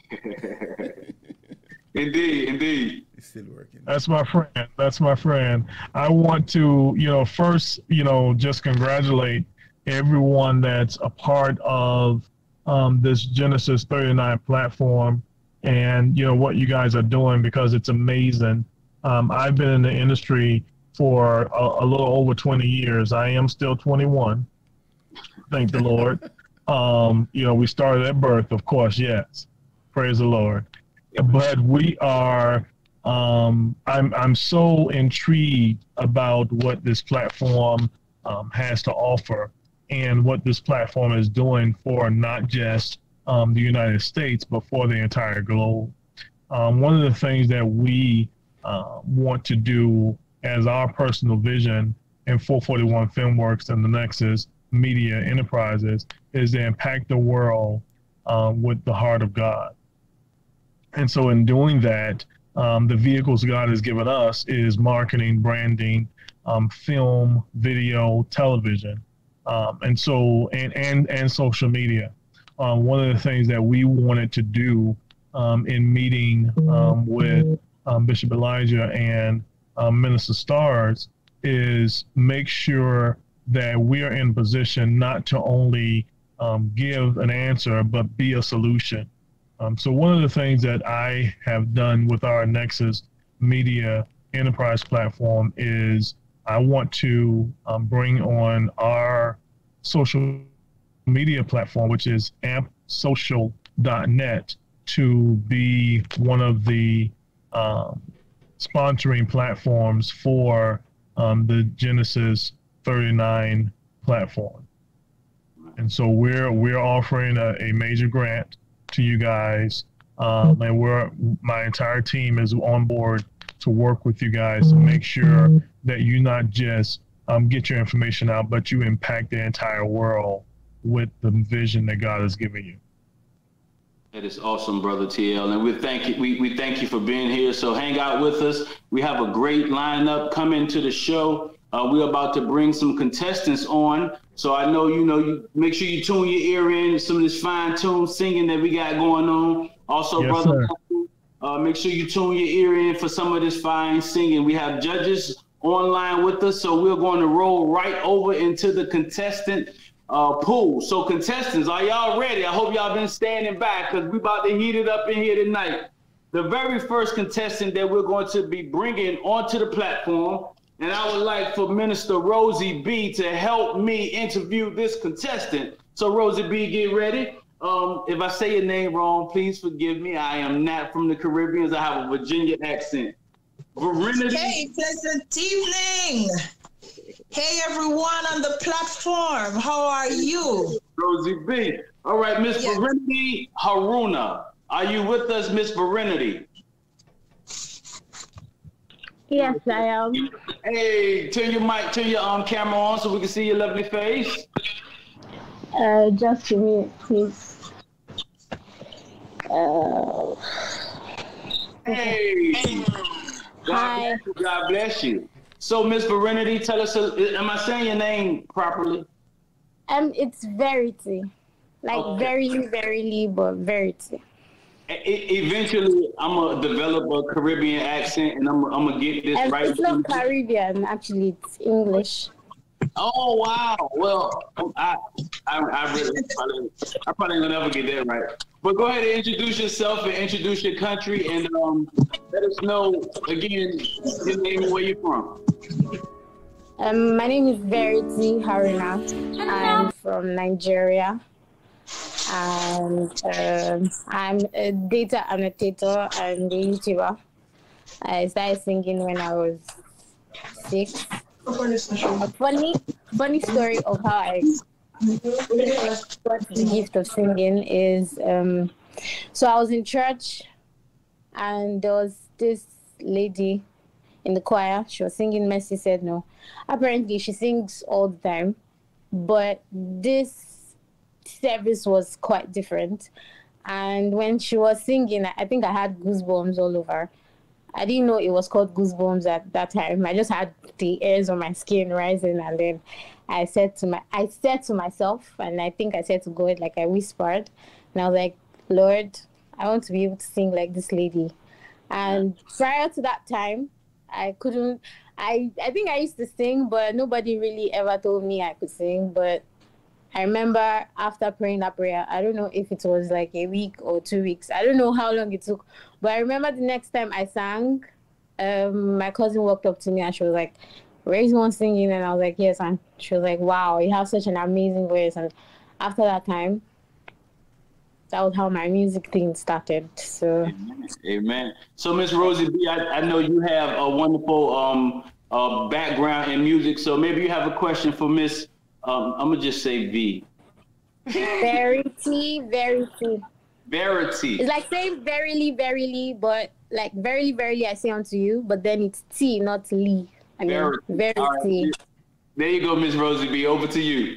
Indeed. It's still working. That's my friend. I want to, first, just congratulate everyone that's a part of this Genesis 39 platform and, what you guys are doing, because it's amazing. I've been in the industry for a little over 20 years. I am still 21. Thank the Lord. We started at birth, of course, yes. Praise the Lord. But we are, I'm so intrigued about what this platform has to offer and what this platform is doing for not just the United States, but for the entire globe. One of the things that we want to do as our personal vision in 441 Filmworks and the Nexus Media Enterprises is to impact the world with the heart of God. And so in doing that, the vehicles God has given us is marketing, branding, film, video, television, and social media. One of the things that we wanted to do in meeting with Bishop Elijah and Minister Stars is make sure that we are in position not to only give an answer, but be a solution. So one of the things that I have done with our Nexus Media Enterprise platform is I want to bring on our social media platform, which is ampsocial.net, to be one of the sponsoring platforms for the Genesis 39 platform. And so we're offering a major grant to you guys, and my entire team is on board to work with you guys to make sure that you not just get your information out, but you impact the entire world with the vision that God has given you. That is awesome, Brother TL, and we thank you for being here. So hang out with us. We have a great lineup coming to the show. We're about to bring some contestants on. So I know you make sure you tune your ear in some of this fine-tuned singing that we got going on. Also, yes, Brother, make sure you tune your ear in for some of this fine singing. We have judges online with us, so we're going to roll right over into the contestant pool. So contestants, are y'all ready? I hope y'all been standing back because we about to heat it up in here tonight. The very first contestant that we're going to be bringing onto the platform, and I would like for Minister Rosie B to help me interview this contestant. So Rosie B, get ready. If I say your name wrong, please forgive me. I am not from the Caribbean. I have a Virginia accent. Hey, pleasant evening. Hey, everyone on the platform. How are you? Rosie B. All right, Miss Serenity Haruna. Are you with us, Miss Serenity? Yes, I am. Hey, turn your camera on so we can see your lovely face. Just a minute, please. Hey. Hi. God bless you. So, Miss Serenity, tell us, am I saying your name properly? It's Verity. Like verily, but Verity. Eventually, I'm going to develop a Caribbean accent, and I'm going to get this right. It's not Caribbean, actually. It's English. Oh, wow. Well, I probably will never get that right. But go ahead and introduce yourself and introduce your country, and let us know, again, your name and where you're from. My name is Verity Haruna. I'm from Nigeria. And I'm a data annotator and a YouTuber. I started singing when I was 6. A funny story of how I got the gift of singing is, so I was in church and there was this lady in the choir. She was singing Mercy Said No. Apparently she sings all the time, but this service was quite different. And when she was singing, I think I had goosebumps all over. I didn't know it was called goosebumps at that time. I just had the hairs on my skin rising, and then I said to myself, and I think I said to God, like I whispered, and I was like, Lord, I want to be able to sing like this lady. And prior to that time, I couldn't. I think I used to sing, but nobody really ever told me I could sing. But I remember after praying that prayer, I don't know if it was like a week or 2 weeks. I don't know how long it took. But I remember the next time I sang, my cousin walked up to me and she was like, where is one singing? And I was like, yes. And she was like, wow, you have such an amazing voice. And after that time, that was how my music thing started. So, Amen. So, Miss Rosie B, I know you have a wonderful background in music. So maybe you have a question for Miss, I'm going to just say V. Verity. Verity. It's like saying verily, but like verily I say unto you, but then it's T, not Lee. I mean, Verity. Right. There you go, Miss Rosie B. Over to you.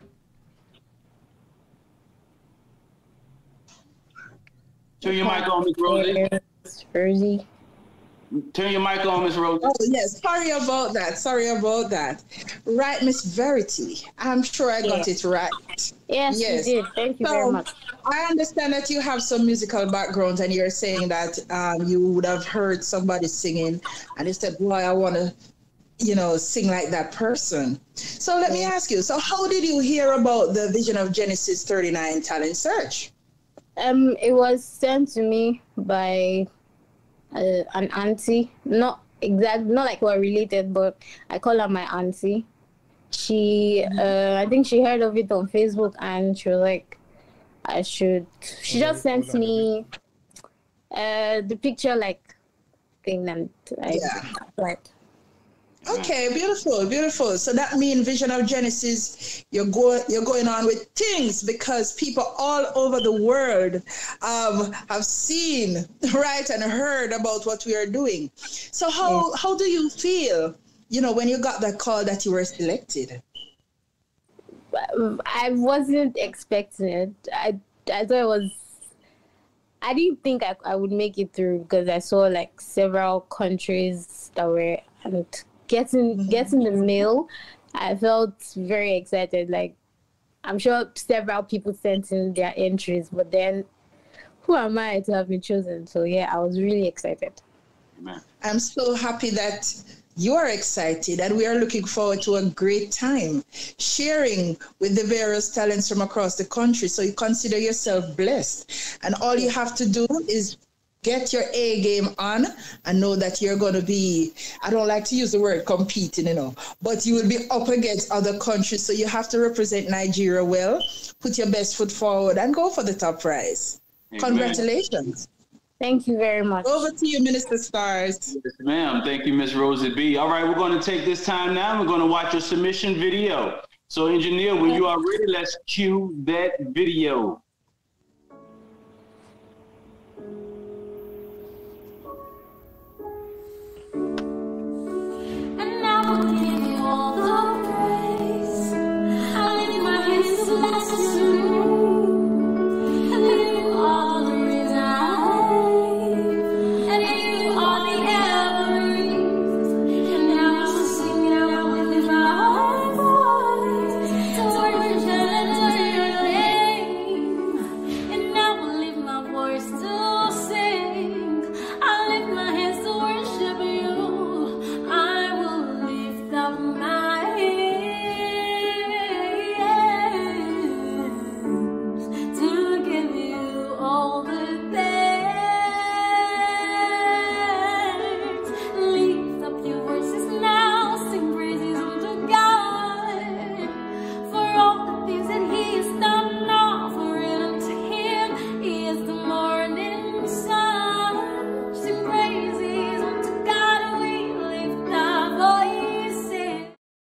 Turn your mic on, Miss Rosie. Turn your mic on, Miss Rosie. Oh, yes. Sorry about that. Right, Miss Verity. I'm sure I got it right. Yes, you did. Thank you very much. I understand that you have some musical background, and you're saying that you would have heard somebody singing, and you said, boy, I want to, sing like that person. So let me ask you, so how did you hear about the Vision of Genesis 39 talent search? It was sent to me by an auntie, not like we're related, but I call her my auntie. She, I think she heard of it on Facebook, and she was like, she just sent me the picture, like thing that I applied. Okay, beautiful, beautiful. So that means Vision of Genesis, you're going on with things because people all over the world have seen, right, and heard about what we are doing. So how do you feel, when you got that call that you were selected? I wasn't expecting it. I thought it was. I didn't think I would make it through because I saw like several countries that were getting the mail. I felt very excited. Like, I'm sure several people sent in their entries, but then who am I to have been chosen? So yeah, I was really excited. I'm so happy that you are excited, and we are looking forward to a great time sharing with the various talents from across the country. So you consider yourself blessed, and all you have to do is get your A game on and know that you're going to be, I don't like to use the word competing, but you will be up against other countries. So you have to represent Nigeria well, put your best foot forward, and go for the top prize. Amen. Congratulations. Thank you very much. Over to you, Minister Stars. Yes, ma'am. Thank you, Miss Rosie B. All right, we're going to take this time now. We're going to watch your submission video. So, engineer, when you are ready, let's cue that video. And I will give you all the praise. I lift my hands to bless you. And give you all the reason and give you all the every. And now I will sing it out with my voice to worship and adore your name. And I will lift my voice to sing. I lift my hands to worship you. I will lift up my hands to give you all the thanks. Lift up your voices now, sing praises unto God for all the things that He has done. Offer it unto Him. He is the morning sun. Sing praises unto God. We lift our voices.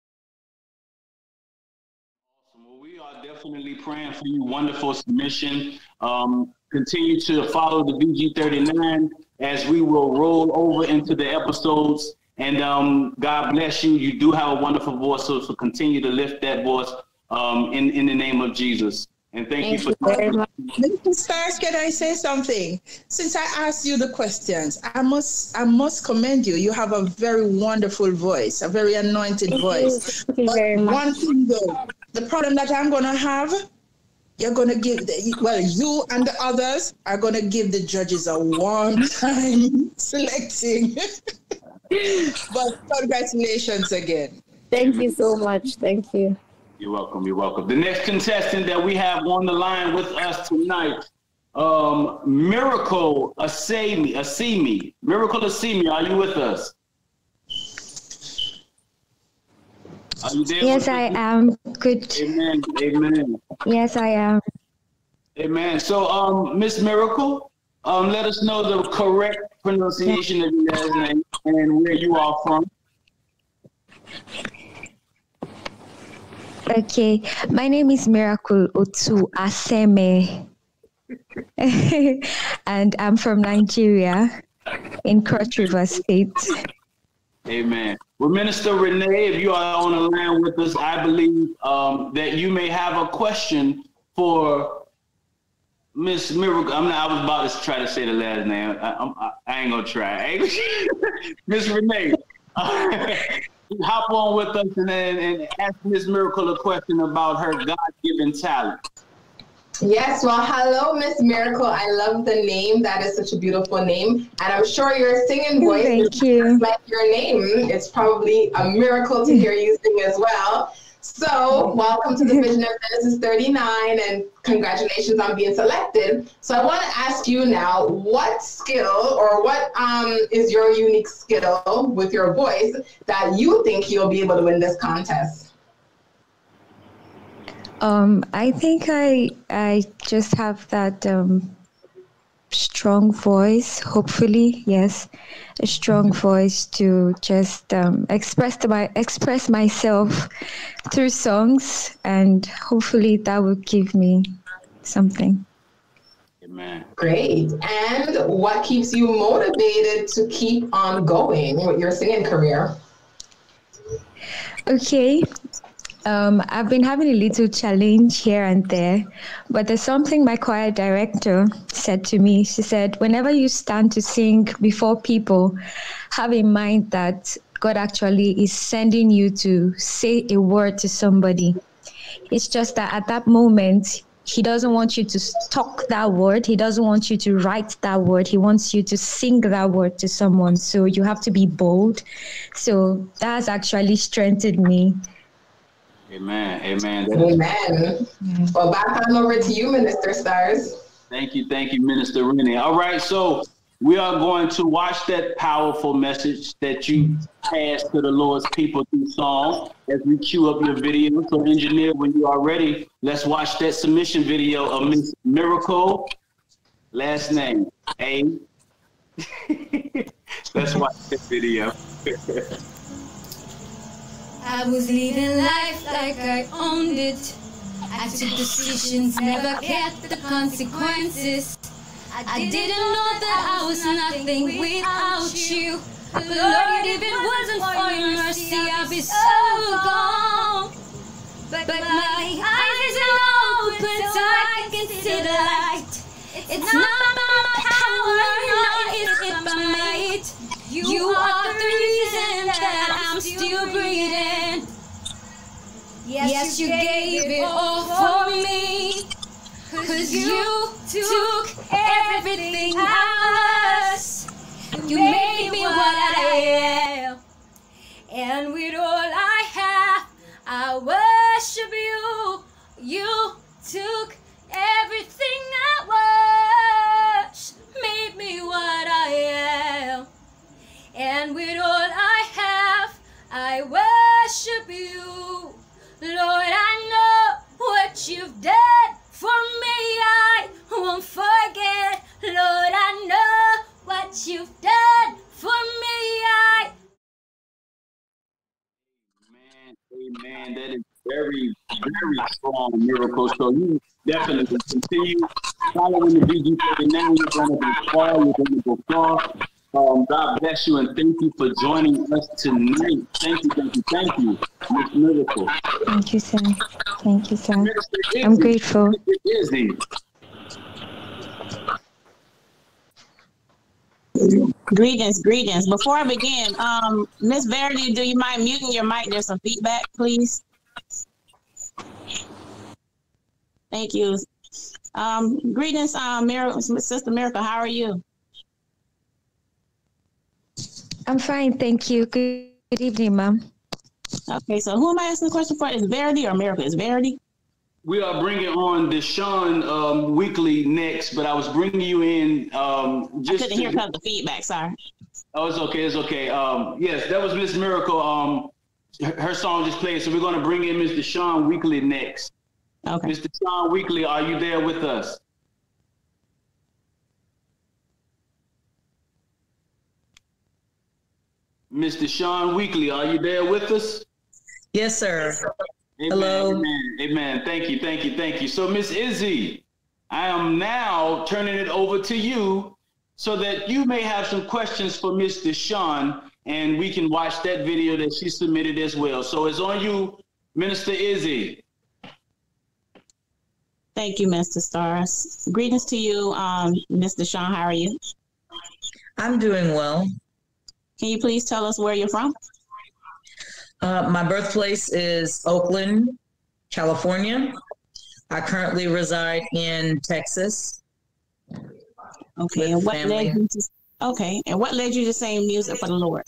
Well, we are definitely praying for you. Wonderful submission. Continue to follow the VG39 as we will roll over into the episodes. And God bless you. You do have a wonderful voice, so continue to lift that voice in the name of Jesus. And thank you for very much. Mr. Stars, can I say something? Since I asked you the questions, I must commend you. You have a very wonderful voice, a very anointed voice. Thank you very much. One thing though, the problem that I'm going to have, you're going to give, you and the others are going to give the judges a warm time selecting. But congratulations again. Thank you so much. Thank you. You're welcome. You're welcome. The next contestant that we have on the line with us tonight, Miracle Asimi. Miracle Asimi, are you with us? Are you there? Yes, I am. Good. Amen. Amen. Yes, I am. Amen. So, Miss Miracle, let us know the correct pronunciation of your last name and where you are from. Okay, my name is Miracle Otu Aseme, and I'm from Nigeria, in Cross River State. Amen. Well, Minister Renee, if you are on the line with us, I believe that you may have a question for Miss Miracle. I was about to try to say the last name. I ain't gonna try. Miss Renee, hop on with us and ask Miss Miracle a question about her God-given talent. Yes, well, hello, Miss Miracle. I love the name. That is such a beautiful name. And I'm sure your singing voice is like your name. It's probably a miracle to hear you sing as well. So welcome to the Vision of Genesis 39 and congratulations on being selected. So I want to ask you now, what skill or what is your unique skill with your voice that you think you'll be able to win this contest? I think I just have that strong voice, hopefully, yes, a strong voice to just express myself through songs, and hopefully that will give me something. Amen. Great. And what keeps you motivated to keep on going with your singing career? Okay. I've been having a little challenge here and there, but there's something my choir director said to me. She said, whenever you stand to sing before people, have in mind that God actually is sending you to say a word to somebody. It's just that at that moment, he doesn't want you to talk that word. He doesn't want you to write that word. He wants you to sing that word to someone. So you have to be bold. So that has actually strengthened me. Amen. Amen. Amen. Well, back on over to you, Minister Stars. Thank you, Minister Renee. All right, so we are going to watch that powerful message that you passed to the Lord's people through song as we cue up your video. So, engineer, when you are ready, let's watch that submission video of Miss Miracle. Last name A. Let's watch that video. I was living life like I owned it. I took decisions, never kept the consequences. I didn't know that I was nothing without you. But Lord, if it wasn't for your mercy, I'd be so gone. But my eyes are open so I can see the light. It's not by my power, nor is it by might. You are the reason that I'm still breathing. Yes, you gave it all for me. 'Cause you took everything I was. You made me what I am. And with all I have, I worship you. You took everything I was, made me what I am. And with all I have, I worship you. Lord, I know what you've done for me. I won't forget. Lord, I know what you've done for me. Amen. That is very, very strong, Miracle. So you definitely continue following the VG39. You're going to be far. You're going to go far. God bless you, and thank you for joining us tonight. Thank you, Miss Miracle. Thank you, sir. Thank you, sir. I'm grateful. Izzy. Greetings. Before I begin, Miss Verity, do you mind muting your mic? There's some feedback, please. Thank you. Greetings, Sister Miracle. How are you? I'm fine, thank you. Good evening, ma'am. Okay, so who am I asking the question for? Is Verity or Miracle? Is Verity? We are bringing on Deshaun Weekly next, but I was bringing you in just I couldn't hear because of the feedback. Sorry. Oh, it's okay. Yes, that was Miss Miracle. Her song just played, so we're going to bring in Miss Deshaun Weekly next. Okay. Miss Deshaun Weekly, are you there with us? Miss Deshaun Weekly, are you there with us? Yes, sir. Amen, Hello. Amen. Thank you. So, Miss Izzy, I am now turning it over to you so that you may have some questions for Miss Deshaun, and we can watch that video that she submitted as well. So it's on you, Minister Izzy. Thank you, Mr. Stars. Greetings to you, Miss Deshaun. How are you? I'm doing well. Can you please tell us where you're from? My birthplace is Oakland, California. I currently reside in Texas. Okay, and what led you to sing music for the Lord?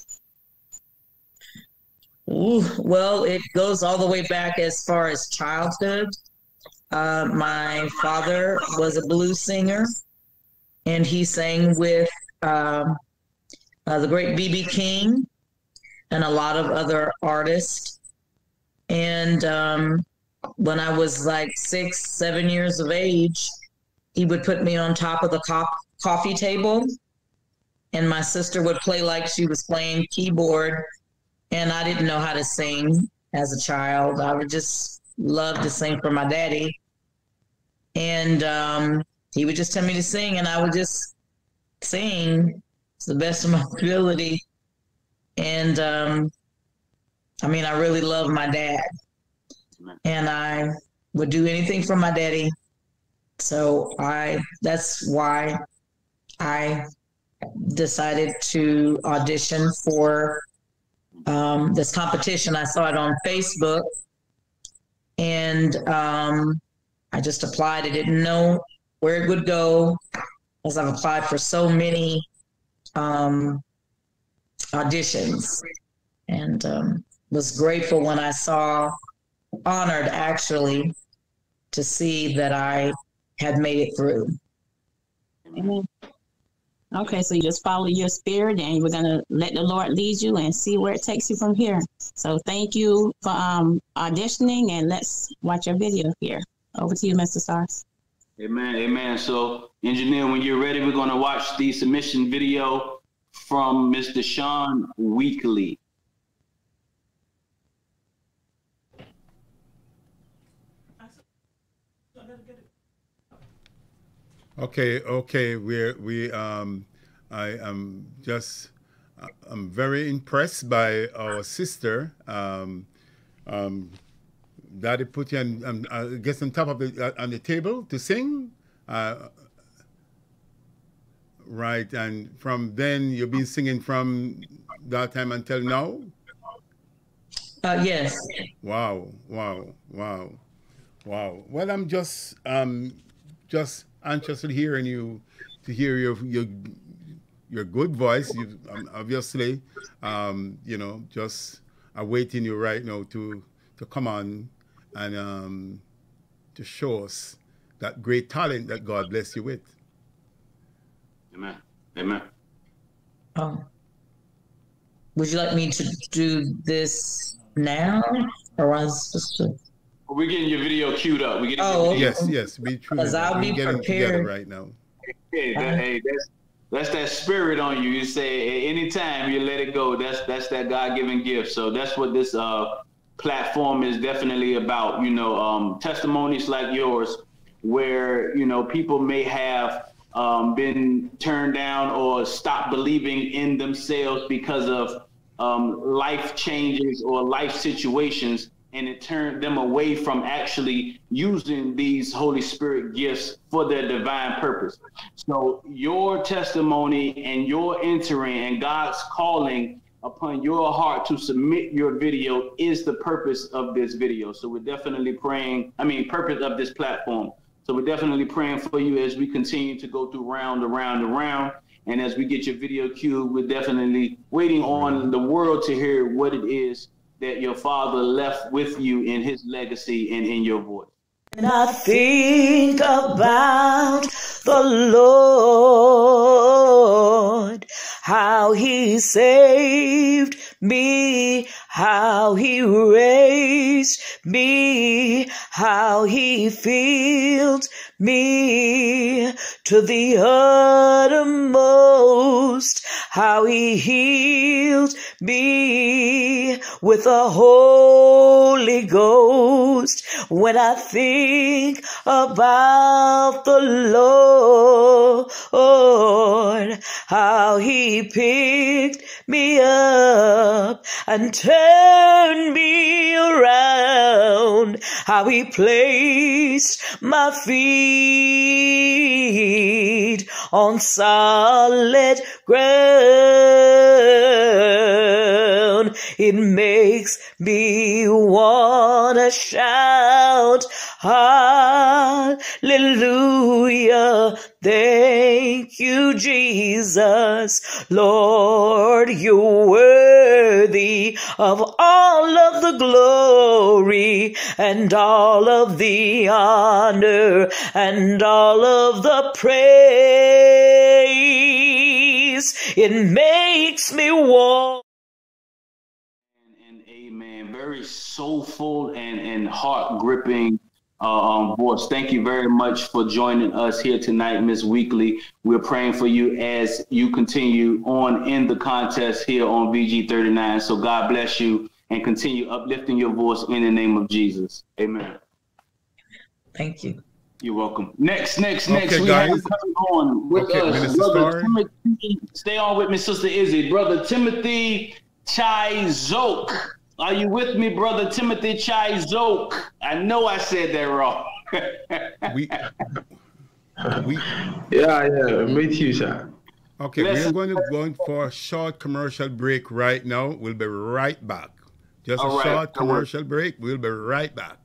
Ooh, well, it goes all the way back as far as childhood. My father was a blues singer, and he sang with the great B.B. King and a lot of other artists. And when I was like 6, 7 years of age, he would put me on top of the coffee table, and my sister would play like she was playing keyboard, and I didn't know how to sing as a child. I would just love to sing for my daddy, and he would just tell me to sing, and I would just sing to the best of my ability. And I mean, I really love my dad, and I would do anything for my daddy. So that's why I decided to audition for this competition. I saw it on Facebook, and I just applied. I didn't know where it would go, as I've applied for so many auditions, and was grateful when I saw, honored actually, to see that I had made it through. Amen. Okay, so you just follow your spirit, and we're gonna let the Lord lead you and see where it takes you from here. So thank you for auditioning, and let's watch your video here. Over to you, Mr. Stars. Amen, amen. So, engineer, when you're ready, we're going to watch the submission video from Mr. Sean Weekly. Okay, I'm very impressed by our sister. Daddy put you on, I guess, on top of on the table to sing. Right, and from then you've been singing from that time until now? Yes. Wow. Well, I'm just anxiously hearing you, to hear your good voice. You obviously, just awaiting you right now to come on and to show us that great talent that God bless you with. Amen. Amen. Would you like me to do this now, or was I supposed to? We're getting your video queued up. We're getting Yes. We're getting together right now. Hey, that's that spirit on you. You say anytime you let it go, that's that God-given gift. So that's what this platform is definitely about. Testimonies like yours, where people may have been turned down or stopped believing in themselves because of life changes or life situations, and it turned them away from actually using these Holy Spirit gifts for their divine purpose. So your testimony and your entering and God's calling upon your heart to submit your video is the purpose of this video. So we're definitely purpose of this platform. So we're definitely praying for you as we continue to go through round and round and round. And as we get your video queued, we're definitely waiting on the world to hear what it is that your father left with you in his legacy and in your voice. And I think about the Lord, how he saved me, how he raised me, how he filled me to the uttermost, how he healed me with the Holy Ghost. When I think about the Lord, how he picked me up and turned me around, how he placed my feet on solid ground, it makes me wanna shout, hallelujah, thank you, Jesus. Lord, you're worthy of all of the glory and all of the honor and all of the praise. It makes me want. And amen. Very soulful and heart gripping voice. Thank you very much for joining us here tonight, Miss Weekly. We're praying for you as you continue on in the contest here on VG39. So God bless you and continue uplifting your voice in the name of Jesus. Amen. Thank you. You're welcome. Next, Okay, we guys. have coming on with Okay, us, Minister Brother Starr. Timothy. Stay on with me, Sister Izzy. Brother Timothy Chizok. Are you with me, Brother Timothy Chizok? I know I said that wrong. Yeah, meet you, sir. Okay, we're going to go for a short commercial break right now. We'll be right back. Just All a right, short no worries. commercial break. We'll be right back.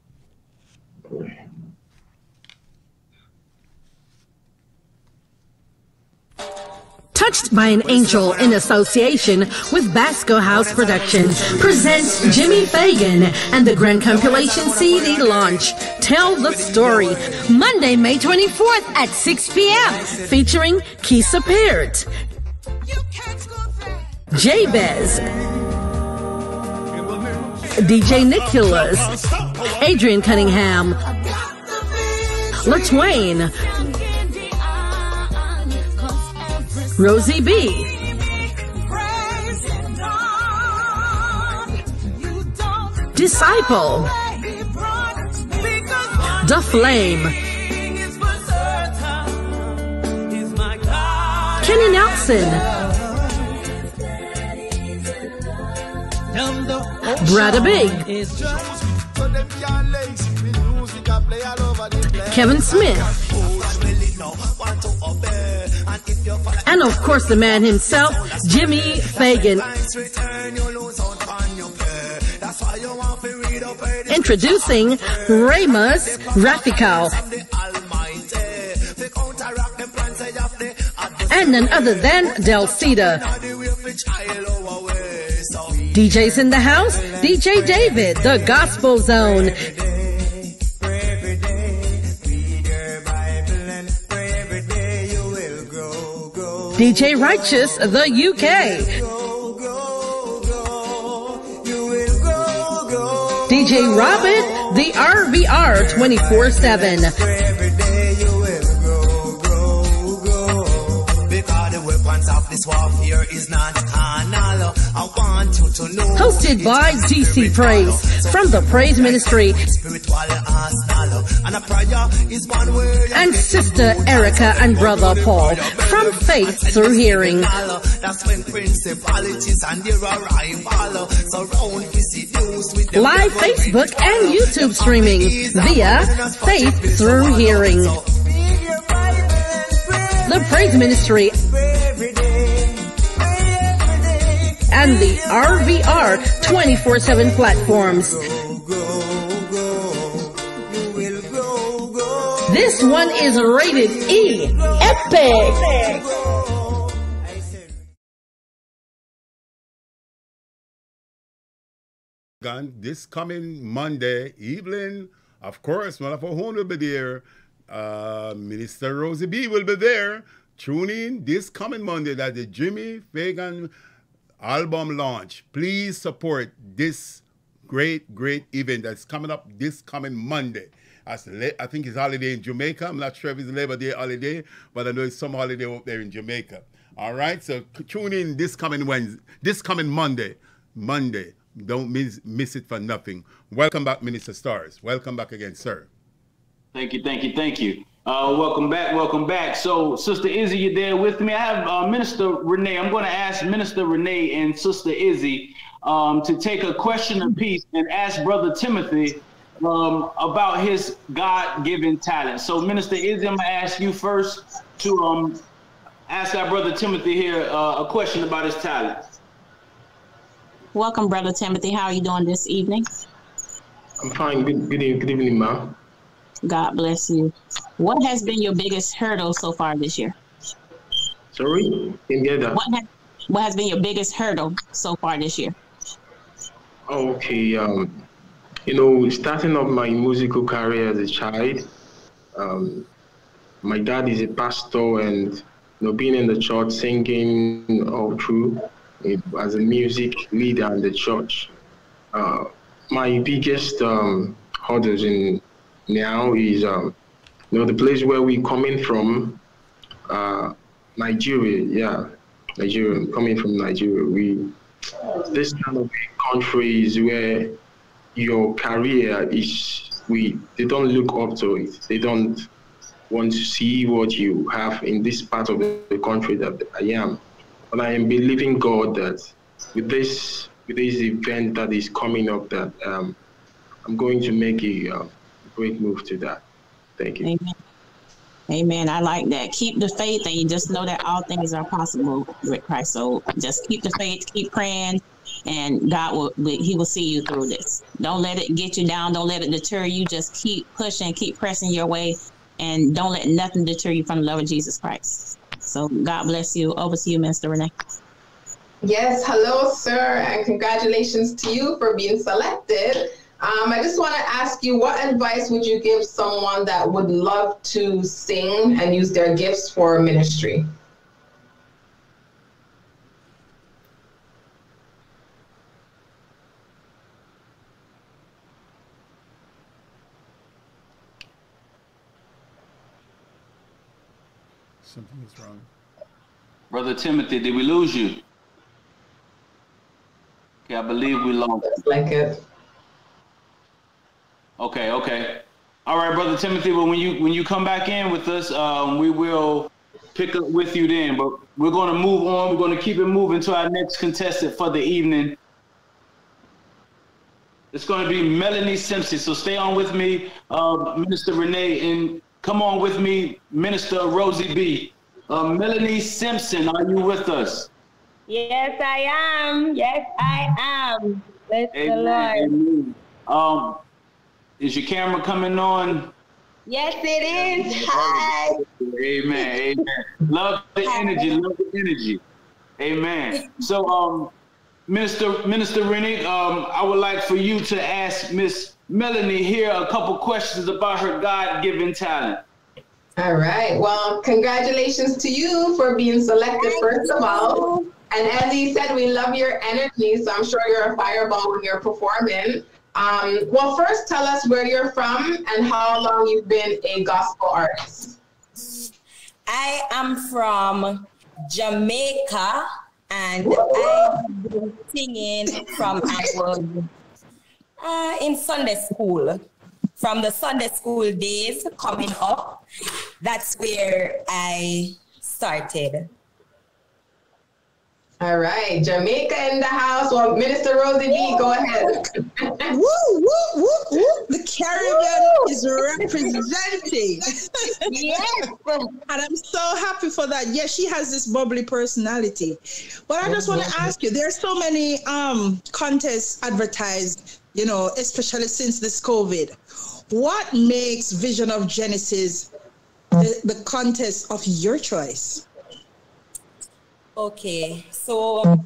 Touched by an Angel in association with Basco House Productions presents Jimmy Fagan and the Grand Compilation CD launch. Tell the Story, Monday, May 24th at 6 p.m. featuring Keisa Peart, Jabez, DJ Nicholas, Adrian Cunningham, LaTwain, Rosie B, Disciple, The Flame, Kenny Nelson, Brother Big, Kevin Smith, and of course the man himself, Jimmy Fagan. Introducing Ramos Rafikal. And none other than Del Cida. DJs in the house, DJ David, The Gospel Zone. DJ Righteous, the UK. DJ Robin, the RVR 24/7. Hosted by DC Praise from the Praise Ministry and Sister Erica and Brother Paul from Faith Through Hearing. Live Facebook and YouTube streaming via Faith Through Hearing. The Praise Ministry and the RVR 24/7 platforms. This one is rated E. Epic! This coming Monday evening, of course, one of our own will be there. Minister Rosie B will be there. Tune in this coming Monday at the Jimmy Fagan album launch. Please support this great event that's coming up this coming Monday. I think it's holiday in Jamaica. I'm not sure if it's Labor Day holiday, but I know it's some holiday up there in Jamaica. All right, so tune in this coming Monday. Don't miss it for nothing. Welcome back, Minister Stars. Welcome back again, sir. Thank you. Welcome back. So, Sister Izzy, you there with me? I have Minister Renee. I'm going to ask Minister Renee and Sister Izzy to take a question apiece and ask Brother Timothy about his God-given talent. So, Minister Izzy, I'm going to ask you first to ask our Brother Timothy here a question about his talent. Welcome, Brother Timothy. How are you doing this evening? I'm fine. Good evening, ma'am. God bless you. What has been your biggest hurdle so far this year? Sorry? Didn't get that. What has been your biggest hurdle so far this year? Okay. Starting off my musical career as a child, my dad is a pastor, and being in the church, singing all through as a music leader in the church. My biggest hurdles in now is the place where we coming from, Nigeria. Yeah, Nigeria. Coming from Nigeria, this kind of country is where your career is. They don't look up to it. They don't want to see what you have in this part of the country that I am. But I am believing God that with this event that is coming up, that I'm going to make a great move to that. Thank you. Amen. Amen. I like that. Keep the faith, and you just know that all things are possible with Christ. So just keep the faith, keep praying, and God He will see you through this. Don't let it get you down. Don't let it deter you. Just keep pushing, keep pressing your way, and don't let nothing deter you from the love of Jesus Christ. So God bless you. Over to you, Minister Renee. Yes, hello, sir, and congratulations to you for being selected. I just want to ask you, what advice would you give someone that would love to sing and use their gifts for ministry? Something is wrong. Brother Timothy, did we lose you? Okay, I believe we lost. Like it. Okay. All right, Brother Timothy. Well, when you come back in with us, we will pick up with you then. But we're going to move on. We're going to keep it moving to our next contestant for the evening. It's going to be Melanie Simpson. So stay on with me, Minister Renee, and come on with me, Minister Rosie B. Melanie Simpson, are you with us? Yes, I am. Yes, I am. Bless the Lord. Amen. Is your camera coming on? Yes, it is. Hi. Amen. Love the energy. Amen. So, Minister Rennie, I would like for you to ask Miss Melanie here a couple questions about her God-given talent. All right. Well, congratulations to you for being selected, first of all. And as he said, we love your energy, so I'm sure you're a fireball when you're performing. Well, first tell us where you're from and how long you've been a gospel artist. I am from Jamaica, and I've been singing from I was in Sunday school. From the Sunday school days coming up, that's where I started. All right, Jamaica in the house. Well, Minister Rosie B, go ahead. Woo, woo, woo, woo. The Caribbean is representing. Yes. And I'm so happy for that. Yes, she has this bubbly personality. But I just want to ask you, there's so many contests advertised, especially since this COVID. What makes Vision of Genesis the contest of your choice? Okay, so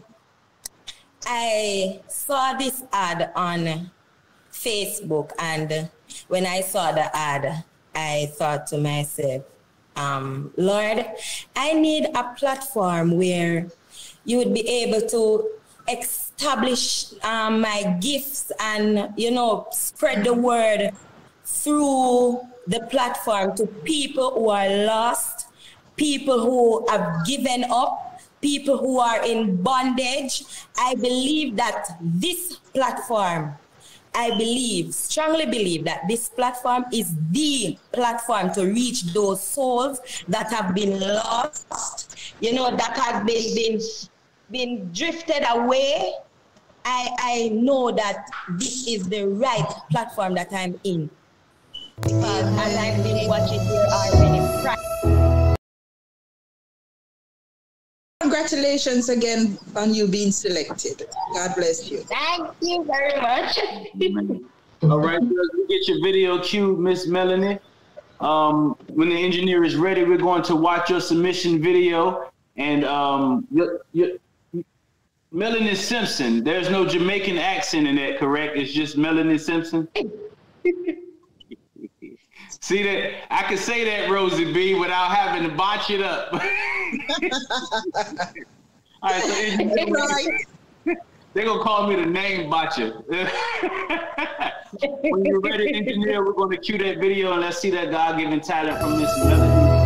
I saw this ad on Facebook, and when I saw the ad, I thought to myself, Lord, I need a platform where you would be able to establish my gifts and, spread the word through the platform to people who are lost, people who have given up, people who are in bondage. I believe that this platform, strongly believe that this platform is the platform to reach those souls that have been lost, that have been drifted away. I know that this is the right platform that I'm in. Because as I've been watching, there are many Congratulations again on you being selected. God bless you. Thank you very much. All right, we get your video cue, Miss Melanie. When the engineer is ready, we're going to watch your submission video. And Melanie Simpson, there's no Jamaican accent in that, correct? It's just Melanie Simpson? See that? I can say that, Rosie B, without having to botch it up. All right, so they're going to call me the name botcher. When you're ready, engineer, we're going to cue that video and let's see that God-given talent from Miss Melody.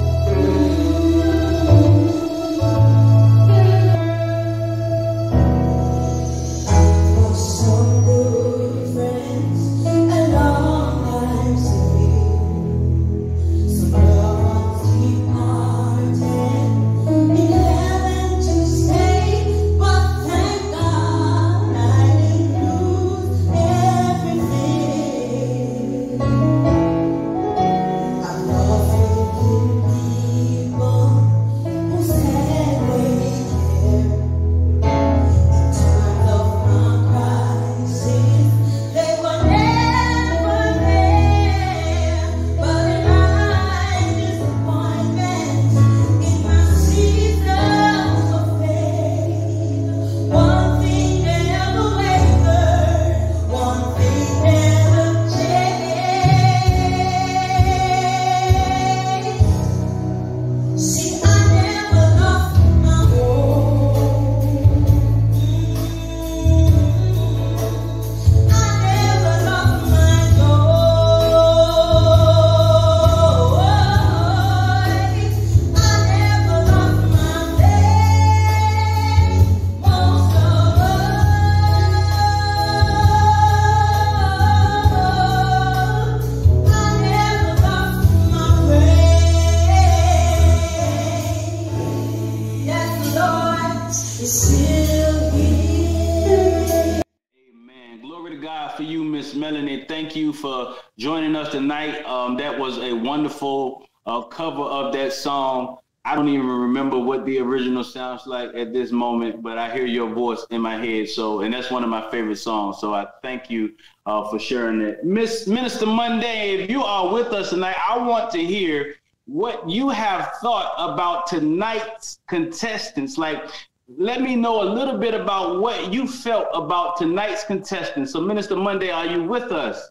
Thank you for joining us tonight. That was a wonderful cover of that song. I don't even remember what the original sounds like at this moment, but I hear your voice in my head. So, and that's one of my favorite songs. So I thank you for sharing that. Minister Monday, if you are with us tonight, I want to hear what you have thought about tonight's contestants. Like, let me know a little bit about what you felt about tonight's contestants. So, Minister Monday, are you with us?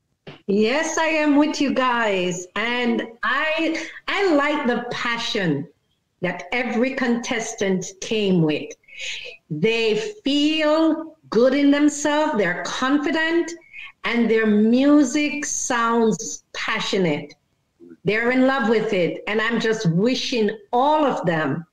Yes, I am with you guys. And I like the passion that every contestant came with. They feel good in themselves, they're confident, and their music sounds passionate. They're in love with it. And I'm just wishing all of them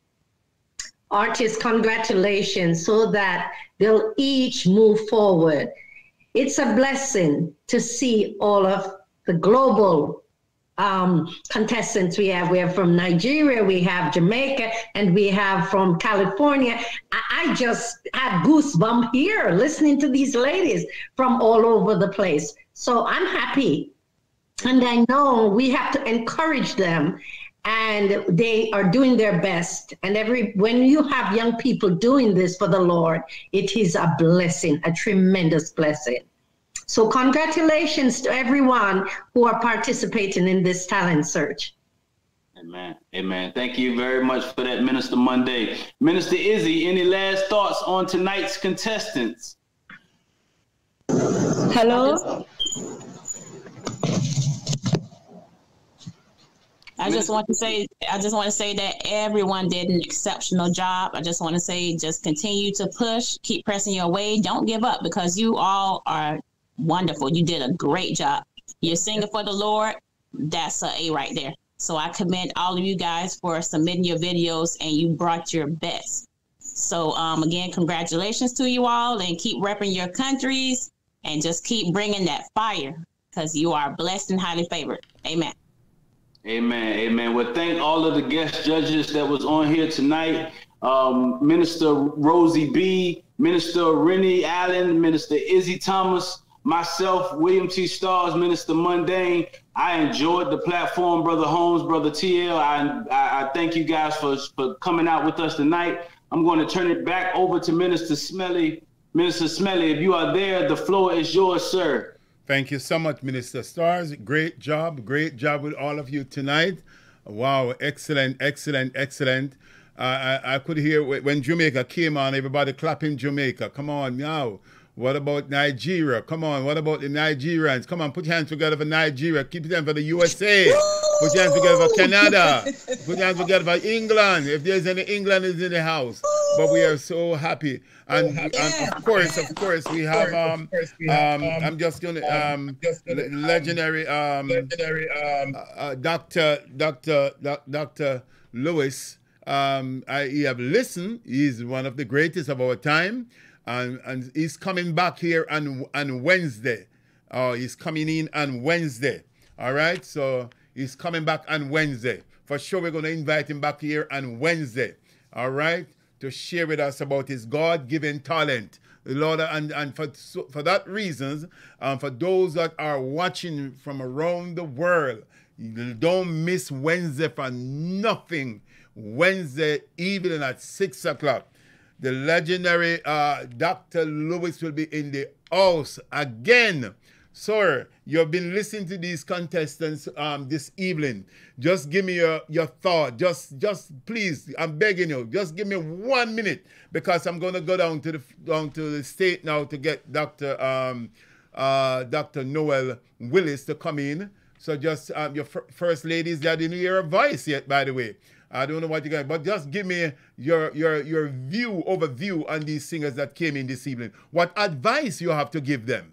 artists congratulations so that they'll each move forward. It's a blessing to see all of the global contestants we have. We have from Nigeria, we have Jamaica, and we have from California. I just had goosebumps here listening to these ladies from all over the place. So I'm happy. And I know we have to encourage them, and they are doing their best. And when you have young people doing this for the Lord, it is a blessing, a tremendous blessing. So congratulations to everyone who are participating in this talent search. Amen. Amen. Thank you very much for that, Minister Monday. Minister Izzy, any last thoughts on tonight's contestants? Hello? I just want to say that everyone did an exceptional job. I just want to say, just continue to push, keep pressing your way. Don't give up, because you all are wonderful. You did a great job. You're singing for the Lord. That's an A right there. So I commend all of you guys for submitting your videos, and you brought your best. So again, congratulations to you all, and keep repping your countries, and just keep bringing that fire, because you are blessed and highly favored. Amen. Amen. Amen. Well, thank all of the guest judges that was on here tonight. Minister Rosie B., Minister Rennie Allen, Minister Izzy Thomas, myself, William T. Stars, Minister Mundane. I enjoyed the platform, Brother Holmes, Brother TL. I thank you guys for coming out with us tonight. I'm going to turn it back over to Minister Smelly. Minister Smelly, if you are there, the floor is yours, sir. Thank you so much, Minister Stars. Great job with all of you tonight. Wow, excellent, excellent, excellent. I could hear when Jamaica came on, everybody clapping Jamaica. Come on now. What about Nigeria? Come on, what about the Nigerians? Come on, put your hands together for Nigeria. Keep your hands for the USA. Put your hands together for Canada. Put your hands together for England. If there's any Englanders in the house. but we are so happy. And of course, we have I'm just gonna legendary Dr. Lewis. He have listened. He's one of the greatest of our time, and he's coming back here on Wednesday. He's coming in on Wednesday. All right, so he's coming back on Wednesday. For sure, we're going to invite him back here on Wednesday. All right, to share with us about his God-given talent. Lord, and for that reasons, for those that are watching from around the world, don't miss Wednesday for nothing. Wednesday evening at 6 o'clock. The legendary Dr. Lewis will be in the house again. Sir, you've been listening to these contestants this evening. Just give me your thought. Just please, I'm begging you, just give me 1 minute, because I'm going to go down to the state now to get Dr. Noel Willis to come in. So just your first ladies, they didn't hear her voice yet, by the way. I don't know what you're going to, but just give me your overview on these singers that came in this evening. What advice you have to give them?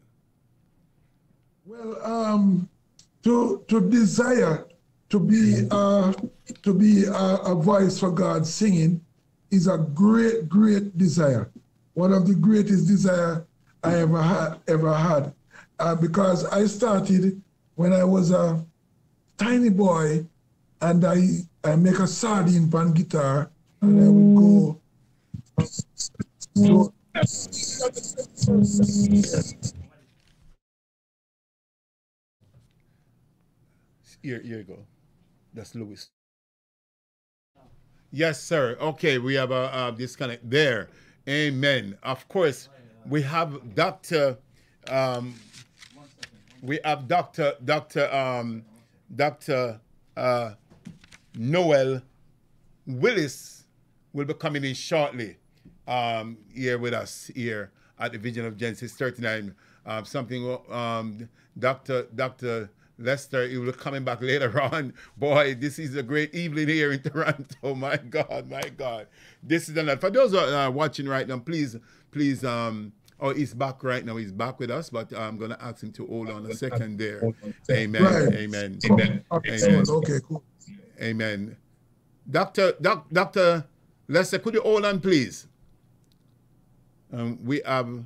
Well, to desire to be a voice for God singing is a great desire. One of the greatest desire I ever had, because I started when I was a tiny boy, and I make a sardine pan guitar, and I would go. Here you go. That's Lewis. Yes, sir. Okay, we have a disconnect there. Amen. Of course, we have Dr. Noel Willis will be coming in shortly here with us here at the Vision of Genesis 39. Dr. Lester, he will be coming back later on. Boy, this is a great evening here in Toronto. My God, my God. This is enough. For those who are watching right now, please, oh, he's back right now. He's back with us, but I'm going to ask him to hold on a second there. Amen. Right. Amen. Amen. Amen. Okay, cool. Amen. Dr. Lester, could you hold on, please? We have...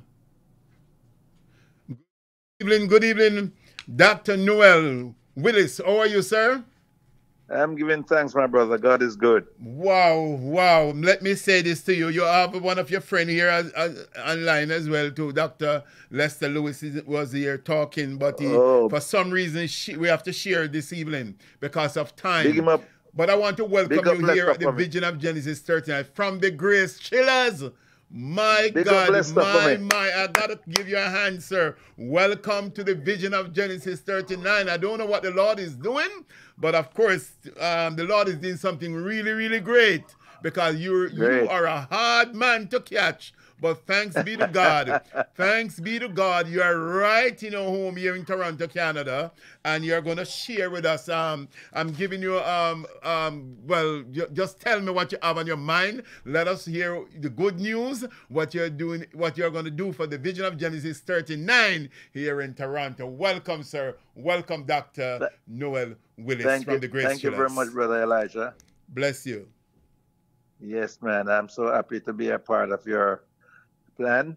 Good evening, Dr. Noel Willis. How are you, sir? I'm giving thanks, my brother. God is good. Wow, wow. Let me say this to you. You have one of your friends here online as well, too. Dr. Lester Lewis was here talking, but for some reason, we have to share this evening because of time. Big him up. But I want to welcome you here at the Vision of Genesis 39 from the Grace Chillers. My God, I gotta give you a hand, sir. Welcome to the Vision of Genesis 39. I don't know what the Lord is doing, but of course, the Lord is doing something really, really great, because you are a hard man to catch. But thanks be to God. Thanks be to God. You are right in your home here in Toronto, Canada, and you're going to share with us. I'm giving you, well, just tell me what you have on your mind. Let us hear the good news, what you're doing, what you're going to do for the Vision of Genesis 39 here in Toronto. Welcome, sir. Welcome, Dr. Noel Willis from the Grace Thank you very much, Brother Elijah. Bless you. Yes, man. I'm so happy to be a part of your plan,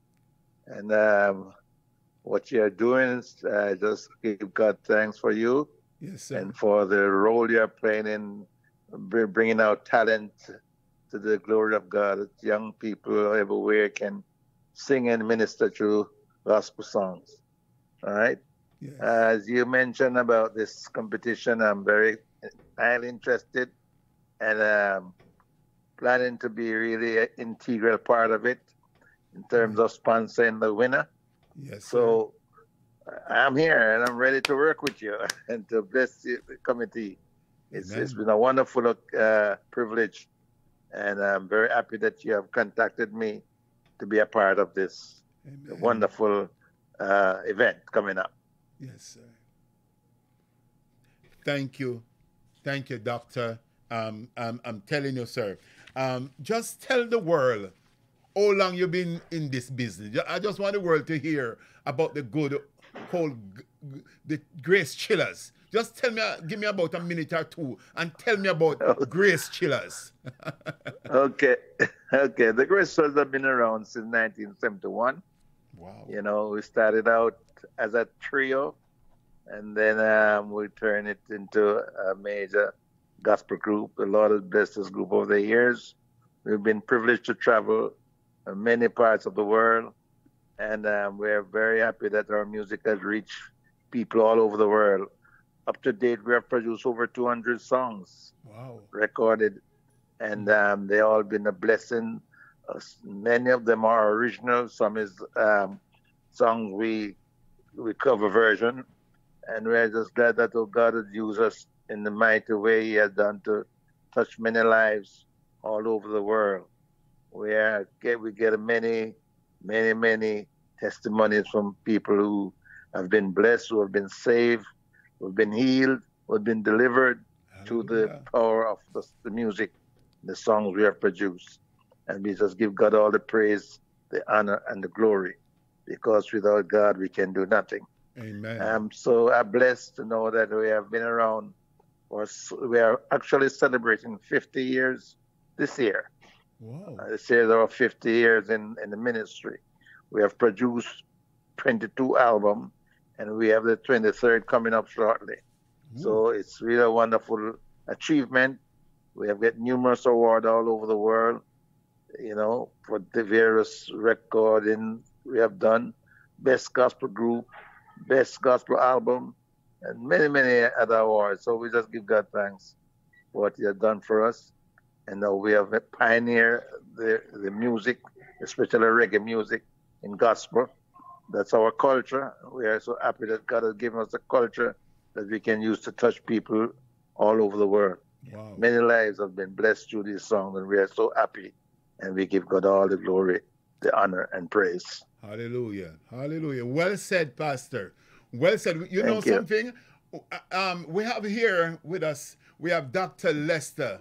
and what you're doing is just give God thanks for you. Yes, sir. And for the role you're playing in bringing out talent to the glory of God, that young people everywhere can sing and minister through gospel songs. All right. Yes. As you mentioned about this competition, I'm very highly interested and planning to be really an integral part of it in terms of sponsoring the winner. Yes. So I'm here and I'm ready to work with you and to bless the committee. It's been a wonderful privilege, and I'm very happy that you have contacted me to be a part of this wonderful event coming up. Yes, sir. Thank you. Thank you, Doctor. I'm telling you, sir. Just tell the world how long you've been in this business. I just want the world to hear about the good whole the Grace Chillers. Just tell me, give me about a minute or two, and tell me about Grace Chillers. Okay, okay. The Grace Chillers have been around since 1971. Wow. You know, we started out as a trio, and then we turned it into a major gospel group. The Lord has blessed this group over the years. We've been privileged to travel many parts of the world, and we're very happy that our music has reached people all over the world. Up to date, we have produced over 200 songs, recorded, and they all been a blessing. Many of them are original. Some is songs we cover version, and we're just glad that God has used us in the mighty way He has done to touch many lives all over the world. We get many testimonies from people who have been blessed, who have been saved, who have been healed, who have been delivered to the power of the music, the songs we have produced. And we just give God all the praise, the honor, and the glory, because without God we can do nothing. Amen. So I'm blessed to know that we have been around, we are actually celebrating 50 years this year. Wow. This year there are 50 years in the ministry. We have produced 22 albums, and we have the 23rd coming up shortly. So it's really a wonderful achievement. We have got numerous awards all over the world, you know, for the various recording we have done. Best gospel group, best gospel album, and many other awards. So we just give God thanks for what He has done for us. And now we have pioneered the music, especially reggae music in gospel. That's our culture. We are so happy that God has given us a culture that we can use to touch people all over the world. Wow. Many lives have been blessed through these songs, and we are so happy. And we give God all the glory, the honor, and praise. Hallelujah. Hallelujah. Well said, Pastor. Well said. You know Thank you. something? We have here with us, we have Dr. Lester.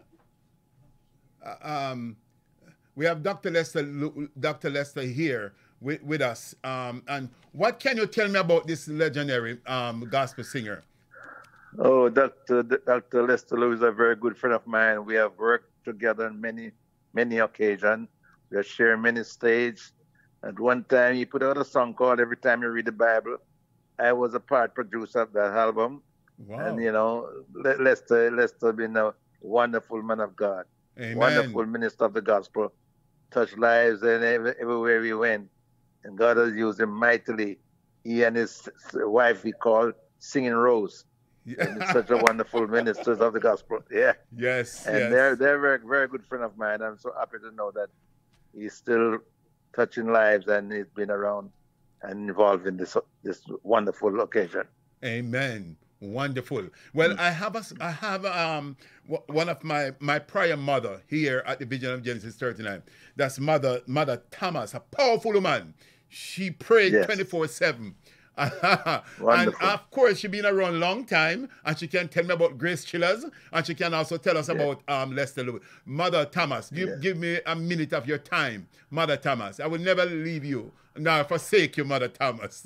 We have Dr. Lester here with us. And what can you tell me about this legendary gospel singer? Oh, Dr. Lester Lewis is a very good friend of mine. We have worked together on many occasions. We have shared many stages. At one time, he put out a song called Every Time You Read the Bible. I was a part producer of that album. Wow. And, you know, Lester been a wonderful man of God. Amen. Wonderful minister of the gospel. Touched lives and everywhere we went. And God has used him mightily. He and his wife, he called Singing Rose. And such a wonderful ministers of the gospel. Yeah. Yes. And yes. they're very, very good friend of mine. I'm so happy to know that he's still touching lives and he's been around and involved in this wonderful occasion. Amen. Wonderful. Well, I have one of my prior mother here at the Vision of Genesis 39. That's Mother Thomas, a powerful woman. She prayed 24/7. And of course, she's been around a long time, and she can tell me about Grace Chillers, and she can also tell us about Lester Lewis. Mother Thomas, give me a minute of your time, Mother Thomas. I will never leave you, nor forsake you, Mother Thomas.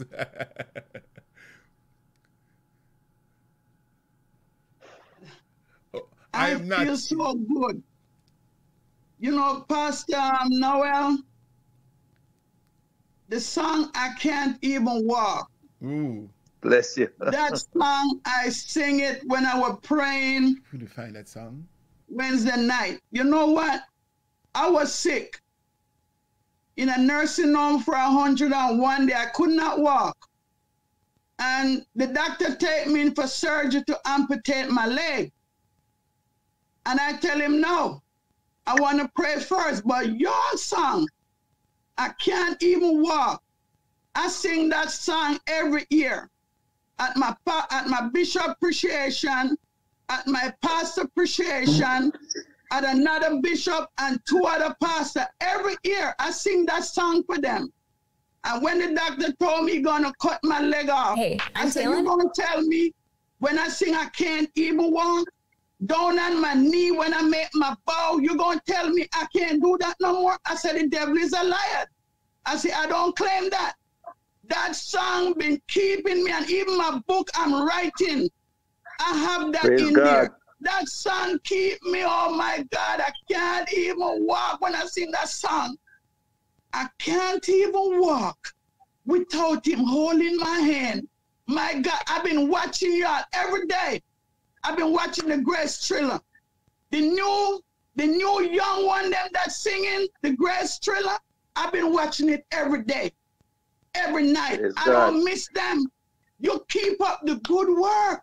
I feel so good. You know, Pastor Noel, the song I Can't Even Walk. Ooh. Bless you. That song, I sing it when I was praying. Who did you find that song? Wednesday night. You know what? I was sick in a nursing home for 101 days. I could not walk. And the doctor take me in for surgery to amputate my leg. And I tell him, no, I want to pray first. But your song, I Can't Even Walk. I sing that song every year at my bishop appreciation, at my pastor appreciation, at another bishop and 2 other pastors. Every year I sing that song for them. And when the doctor told me he's gonna cut my leg off, I said, you're gonna tell me when I sing I Can't Even Walk? down on my knee when I make my bow. You gonna tell me I can't do that no more? I said, the devil is a liar. I said, I don't claim that. That song been keeping me, and even my book I'm writing, I have that Praise in God. there. That song keep me, oh my God, I can't even walk when I sing that song. I can't even walk without him holding my hand. My God, I've been watching y'all every day. I've been watching the Grace Triller. The new young one, them that's singing the Grace Triller, I've been watching it every day, every night. Praise I God. don't miss them. You keep up the good work.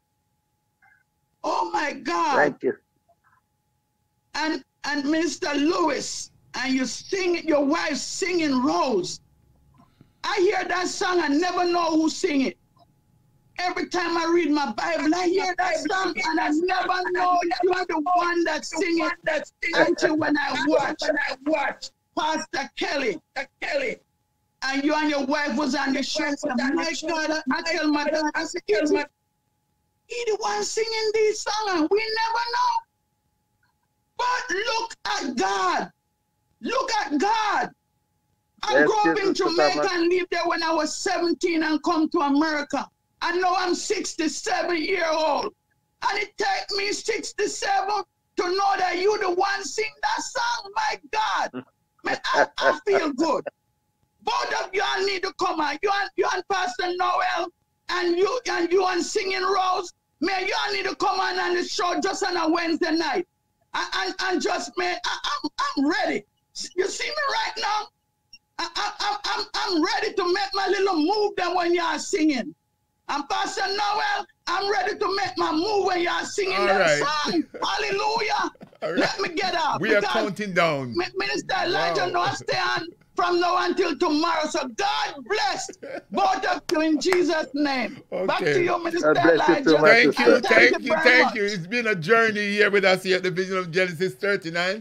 Oh my God. Thank you. And Mr. Lewis, and you sing it, your wife singing Rose. I hear that song, I never know who sing it. Every time I read my Bible, I hear that song, and I never know you're the one that sing it until when I watch Pastor Kelly, and you and your wife was on the show. My God, I tell my dad, I said, he the one singing these songs, and we never know. But look at God. Look at God. I Yes, grew up in Jesus, Jamaica Thomas. and lived there when I was 17 and come to America. I know I'm 67-year-old. And it take me 67 to know that you the one sing that song. My God. Man, I feel good. Both of y'all need to come on. You and Pastor Noel and you and Singing Rose. Man, y'all need to come on the show just on a Wednesday night. And just, man, I'm ready. You see me right now? I'm ready to make my little move then when y'all singing. And Pastor Noel, I'm ready to make my move when y'all singing All that right. song. Hallelujah. Right. Let me get up. We are because counting down. Minister Elijah, Wow. no, I stay on from now until tomorrow. So God bless both of you in Jesus' name. Back to you, Minister God bless you Elijah. too, my Thank sister. you, thank you, very thank much. you. It's been a journey here with us here at the Vision of Genesis 39.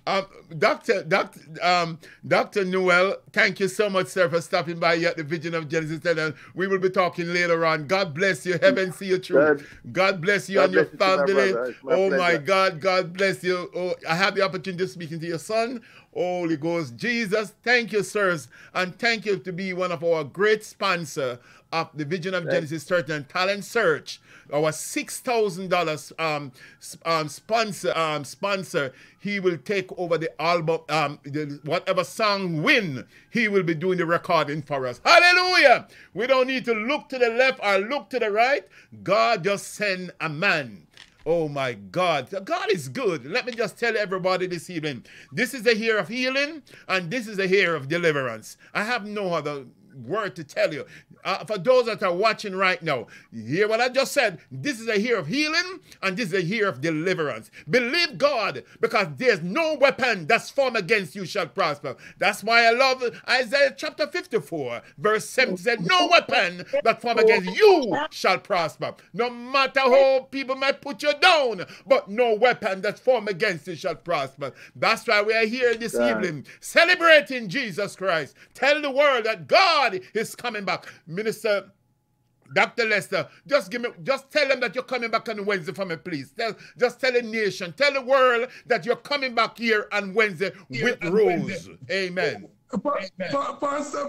Dr. Noel, thank you so much, sir, for stopping by here at the Vision of Genesis 39. We will be talking later on. God bless you. Heaven see you through. God bless you God and your bless you too, my family. brother. It's my Oh my pleasure. God, God bless you. Oh, I had the opportunity to speak to your son. Holy Ghost, Jesus, thank you, sirs, and thank you to be one of our great sponsor of the Vision of Genesis 39 Talent Search. Our $6,000 sponsor. He will take over the album, whatever song win, he will be doing the recording for us. Hallelujah! We don't need to look to the left or look to the right. God just send a man. Oh my God. God is good. Let me just tell everybody this evening. This is a year of healing and this is a year of deliverance. I have no other word to tell you. For those that are watching right now, you hear what I just said? This is a year of healing and this is a year of deliverance. Believe God, because there's no weapon that's formed against you shall prosper. That's why I love Isaiah chapter 54, verse 7 said, no weapon that formed against you shall prosper. No matter how people might put you down, but no weapon that's formed against you shall prosper. That's why we are here this evening, celebrating Jesus Christ. Tell the world that God is coming back. Minister Dr. Lester, just tell them that you're coming back on Wednesday for me, please. Just tell the nation, tell the world that you're coming back here on Wednesday with Rose. Amen. Pastor,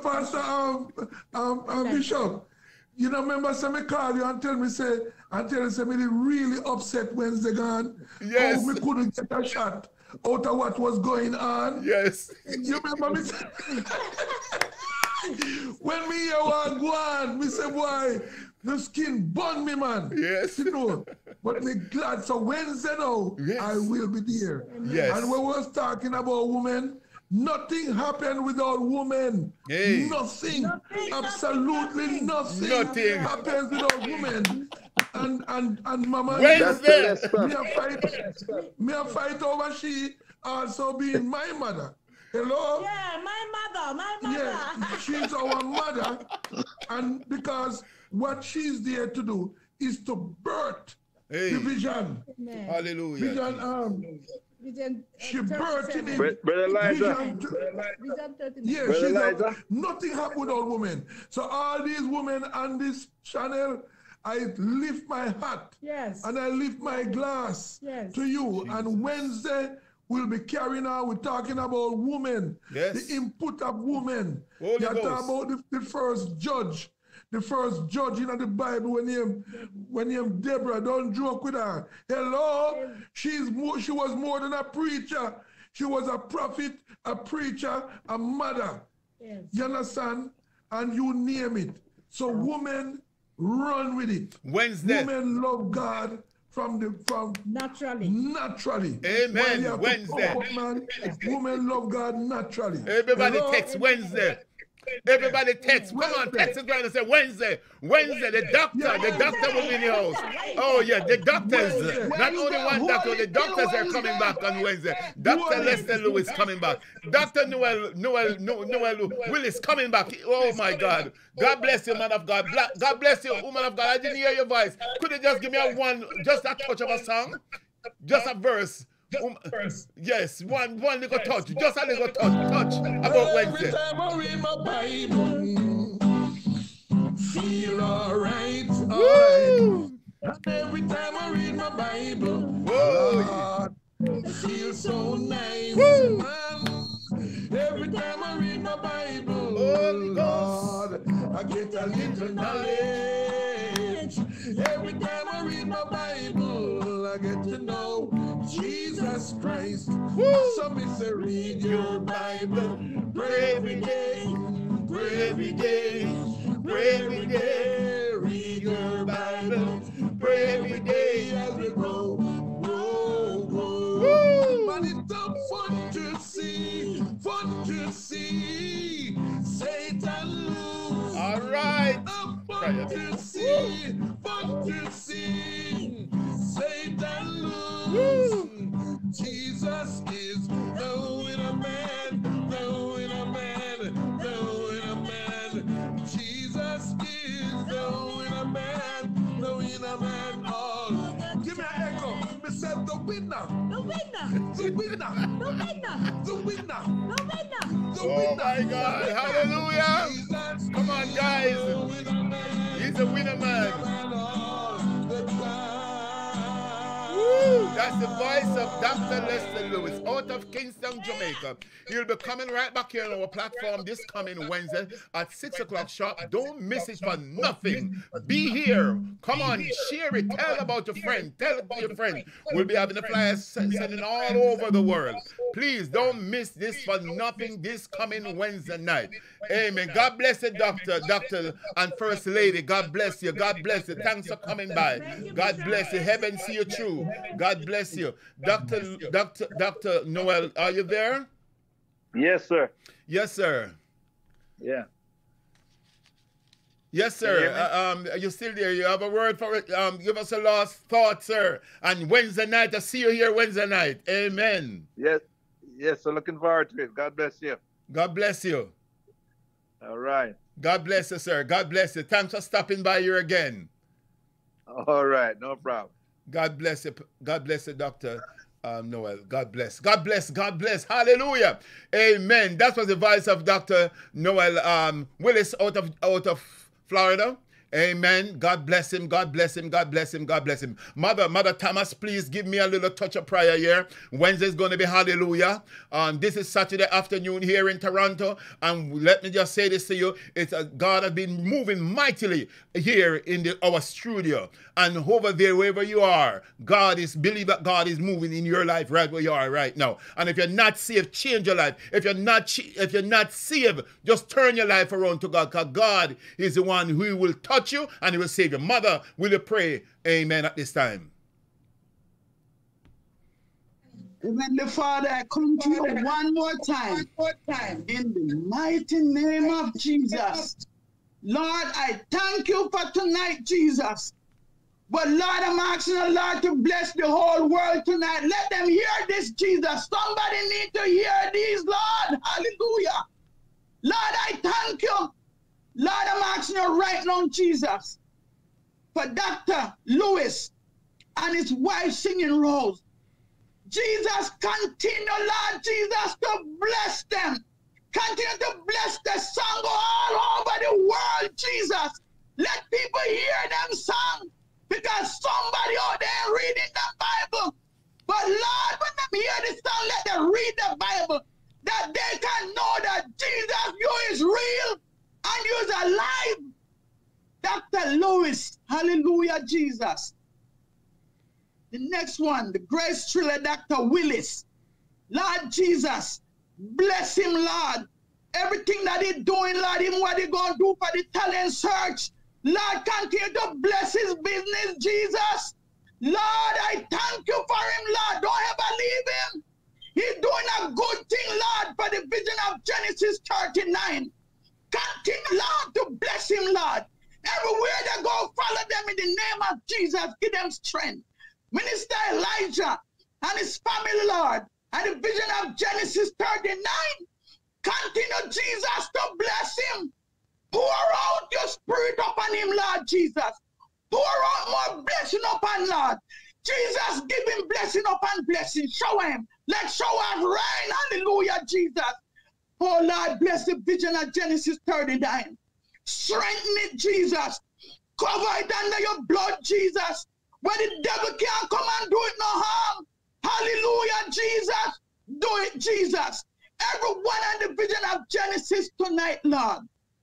Bishop, you know, remember me call you and tell me say me really upset Wednesday gone. Yes. Oh, me couldn't get a shot out of what was going on. Yes. You remember me? When me hear one go on, me say, boy, the skin burn me, man. Yes. You know, but me glad. So Wednesday now, yes. I will be there. Yes. And when we was talking about women, nothing happened without women. Hey. Nothing. Absolutely nothing happens without women. And Mama, Wednesday. me a fight over she also being my mother. Hello? Yeah, my mother. Yeah, she's our mother. And because what she's there to do is to birth the vision. Amen. Hallelujah. Vision, she birthed it. Brother Elijah. Nothing happened without women. So all these women on this channel I lift my hat. Yes. And I lift my glass to you. Jesus. And Wednesday, we'll be carrying on. We're talking about women. Yes. The input of women. You're talking about the first judge. The first judge in the Bible when him Deborah, don't joke with her. Hello? She was more than a preacher. She was a prophet, a preacher, a mother. Yes. You understand? And you name it. So women run with it. Wednesday. Women love God from naturally. Amen. Wednesday. Women love God naturally. Everybody text Wednesday. Everybody text. Come on, text it right and say Wednesday. Wednesday, the doctor will be in the house. Oh yeah, the doctors. Not only one doctor, the doctors are coming back on Wednesday. Dr. Lester Lewis coming back. Dr. Noel Willis coming back. Oh my God. God bless you, man of God. God bless you, woman of God. I didn't hear your voice. Could you just give me just a touch of a song? Just a verse. Yes, one little touch, just a little touch about Wednesday. Every time I read my Bible, feel alright. And every time I read my Bible, Lord, feel so nice. Every time I read my Bible, Lord, I get a little knowledge. Every time I read my Bible, I get to know Jesus Christ. So me say read your Bible, pray every day, pray every day, pray every day. Read your Bible, pray every day as we go. But it's fun to see Satan lose. All right. Fun to see Satan lose. Jesus is the winner man, the winner man, the winner man. Jesus is the winner man, the winner man. Oh, give me an echo. Me said the winner, the winner, the winner, the winner, the winner, the winner. Oh my God! Hallelujah! Jesus, come on, guys. He's a winner man. That's the voice of Dr. Lester Lewis out of Kingston, Jamaica. He'll be coming right back here on our platform this coming Wednesday at 6 o'clock sharp. Don't miss it for nothing. Be here. Come on, share it. Tell about your friend. Tell it to your friend. We'll be having the flyers sending all over the world. Please don't miss this for nothing this coming Wednesday night. Amen. God bless you, Doctor and First Lady. God bless you. God bless you. Thanks for coming by. God bless you. Heaven see you through. God bless you. Dr. Noel, are you there? Yes, sir. Yes, sir. Yeah. Yes, sir. You're still there. You have a word for it. Give us a last thought, sir. And Wednesday night, I see you here Wednesday night. Amen. Yes. Yes, so looking forward to it. God bless you. God bless you. All right. God bless you, sir. God bless you. Thanks for stopping by here again. All right. No problem. God bless you. God bless you, Dr. Noel. God bless. God bless. God bless. Hallelujah. Amen. That was the voice of Dr. Noel Willis out of Florida. Amen. God bless him. God bless him. God bless him. God bless him. Mother Thomas, please give me a little touch of prayer here. Wednesday is going to be hallelujah. This is Saturday afternoon here in Toronto. And let me just say this to you. God has been moving mightily here in our studio. And over there, wherever you are, believe that God is moving in your life right where you are right now. And if you're not saved, change your life. If you're not saved, just turn your life around to God, because God is the one who will touch you and he will save you. Mother, will you pray? Amen at this time. Heavenly Father, I come to you one more time. In the mighty name of Jesus. Lord, I thank you for tonight, Jesus. But Lord, I'm asking the Lord to bless the whole world tonight. Let them hear this, Jesus. Somebody need to hear these, Lord. Hallelujah. Lord, I thank you. Lord, I'm asking you right now, Jesus, for Dr. Lewis and his wife singing Rose. Jesus, continue, Lord Jesus, to bless them. Continue to bless the song all over the world, Jesus. Let people hear them song because somebody out there reading the Bible. But Lord, when them hear this song, let them read the Bible that they can know that Jesus, you is real and you is alive. Dr. Lewis, hallelujah, Jesus. The next one, the Grace Thriller, Dr. Willis. Lord Jesus, bless him, Lord. Everything that he's doing, Lord, him what he going to do for the talent search. Lord, continue to bless his business, Jesus. Lord, I thank you for him, Lord. Don't ever leave him. He's doing a good thing, Lord, for the vision of Genesis 39. Continue, Lord, to bless him, Lord. Everywhere they go, follow them in the name of Jesus. Give them strength. Minister Elijah and his family, Lord, and the vision of Genesis 39. Continue, Jesus, to bless him. Pour out your spirit upon him, Lord Jesus. Pour out more blessing upon Lord. Jesus, give him blessing upon blessing. Show him. Let show us rain. Hallelujah, Jesus. Oh, Lord, bless the vision of Genesis 39. Strengthen it, Jesus. Cover it under your blood, Jesus. Where the devil can't come and do it no harm. Hallelujah, Jesus. Do it, Jesus. Everyone on the vision of Genesis tonight, Lord.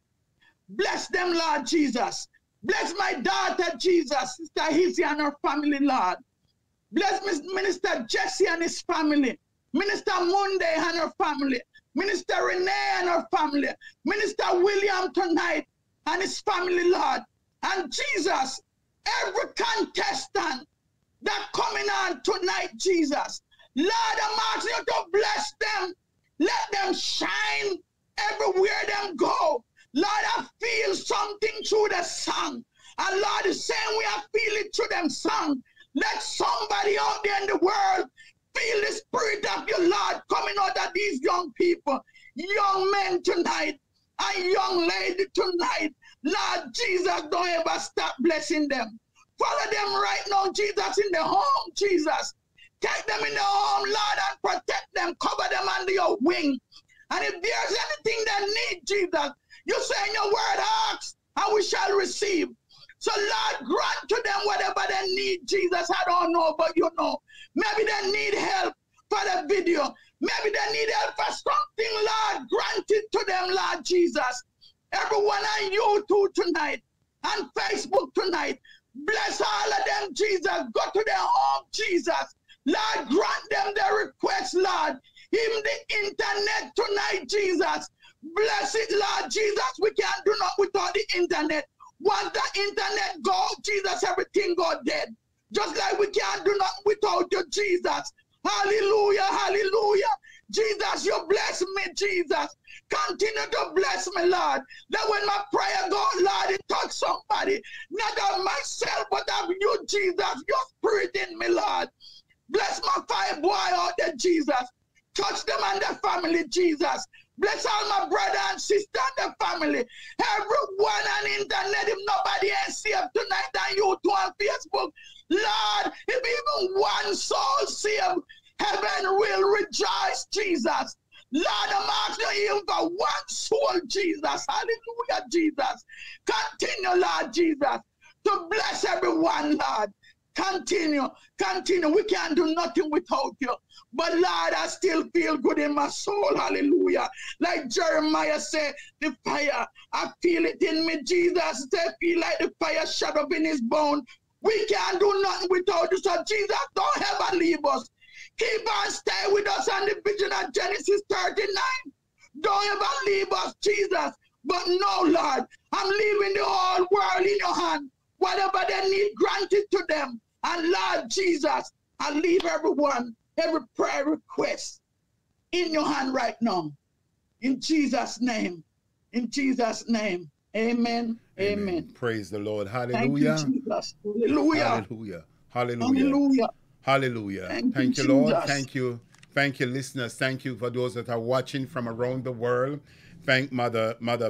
Bless them, Lord Jesus. Bless my daughter, Jesus, Sister Hizzy and her family, Lord. Bless Minister Jesse and his family. Minister Monday and her family. Minister Renee and her family. Minister William tonight and his family, Lord. And Jesus, every contestant that coming on tonight, Jesus, Lord, I'm asking you to bless them. Let them shine everywhere them go. Lord, I feel something through the song. And Lord, the same way I feel it through them song. Let somebody out there in the world feel the spirit of your Lord coming out of these young people, young men tonight, and young lady tonight. Lord Jesus, don't ever stop blessing them. Follow them right now, Jesus, in the home, Jesus. Take them in the home, Lord, and protect them. Cover them under your wing. And if there's anything they need, Jesus, you say in your word, ask, and we shall receive. So, Lord, grant to them whatever they need, Jesus. I don't know, but you know. Maybe they need help for the video. Maybe they need help for something, Lord. Grant it to them, Lord Jesus. Everyone on YouTube tonight, on Facebook tonight, bless all of them, Jesus. Go to their home, Jesus. Lord, grant them their request, Lord. Even the internet tonight, Jesus. Bless it, Lord Jesus. We can't do nothing without the internet. Once the internet go, Jesus, everything go dead. Just like we can't do nothing without you, Jesus. Hallelujah, hallelujah. Jesus, you bless me, Jesus. Continue to bless me, Lord. That when my prayer go, Lord, it touch somebody. Not of myself, but of you, Jesus. Your spirit in me, Lord. Bless my five boy out there, Jesus. Touch them and their family, Jesus. Bless all my brother and sister and their family. Everyone on internet, if nobody ain't saved tonight on YouTube and Facebook, Lord, if even one soul saved, heaven will rejoice, Jesus. Lord, I'm asking you even for one soul, Jesus. Hallelujah, Jesus. Continue, Lord Jesus, to bless everyone, Lord. Continue, continue. We can't do nothing without you. But Lord, I still feel good in my soul. Hallelujah. Like Jeremiah said, the fire, I feel it in me. Jesus said, feel like the fire shut up in his bone. We can't do nothing without you. So Jesus, don't ever leave us. Keep on stay with us on the vision of Genesis 39. Don't ever leave us, Jesus. But no, Lord, I'm leaving the whole world in your hand. Whatever they need, grant it to them. And Lord Jesus, I leave everyone, every prayer request in your hand right now. In Jesus' name. In Jesus' name. Amen. Amen. Praise the Lord. Hallelujah. Thank you, Jesus. Hallelujah. Hallelujah. Hallelujah. Hallelujah. Hallelujah. Thank you, Lord. Thank you. Thank you, listeners. Thank you for those that are watching from around the world. Thank Mother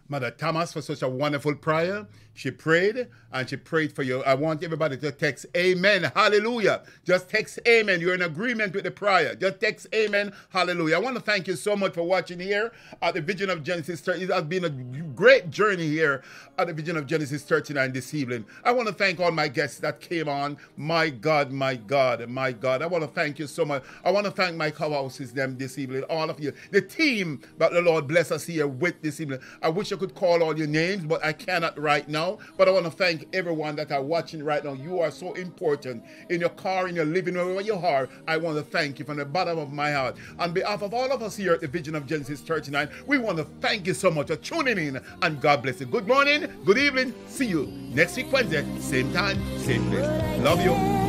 Mother Thomas for such a wonderful prayer. She prayed, and she prayed for you. I want everybody to text amen, hallelujah. Just text amen. You're in agreement with the prayer. Just text amen, hallelujah. I want to thank you so much for watching here at the Vision of Genesis 39. It has been a great journey here at the Vision of Genesis 39 this evening. I want to thank all my guests that came on. My God, my God, my God. I want to thank you so much. I want to thank my co-houses them this evening, all of you. The team that the Lord bless us here with this evening. I wish I could call all your names, but I cannot right now. But I want to thank everyone that are watching right now. You are so important. In your car, in your living room, wherever you are, I want to thank you from the bottom of my heart. On behalf of all of us here at the Vision of Genesis 39, we want to thank you so much for tuning in, and God bless you. Good morning, good evening. See you next week Wednesday, same time, same place. Love you.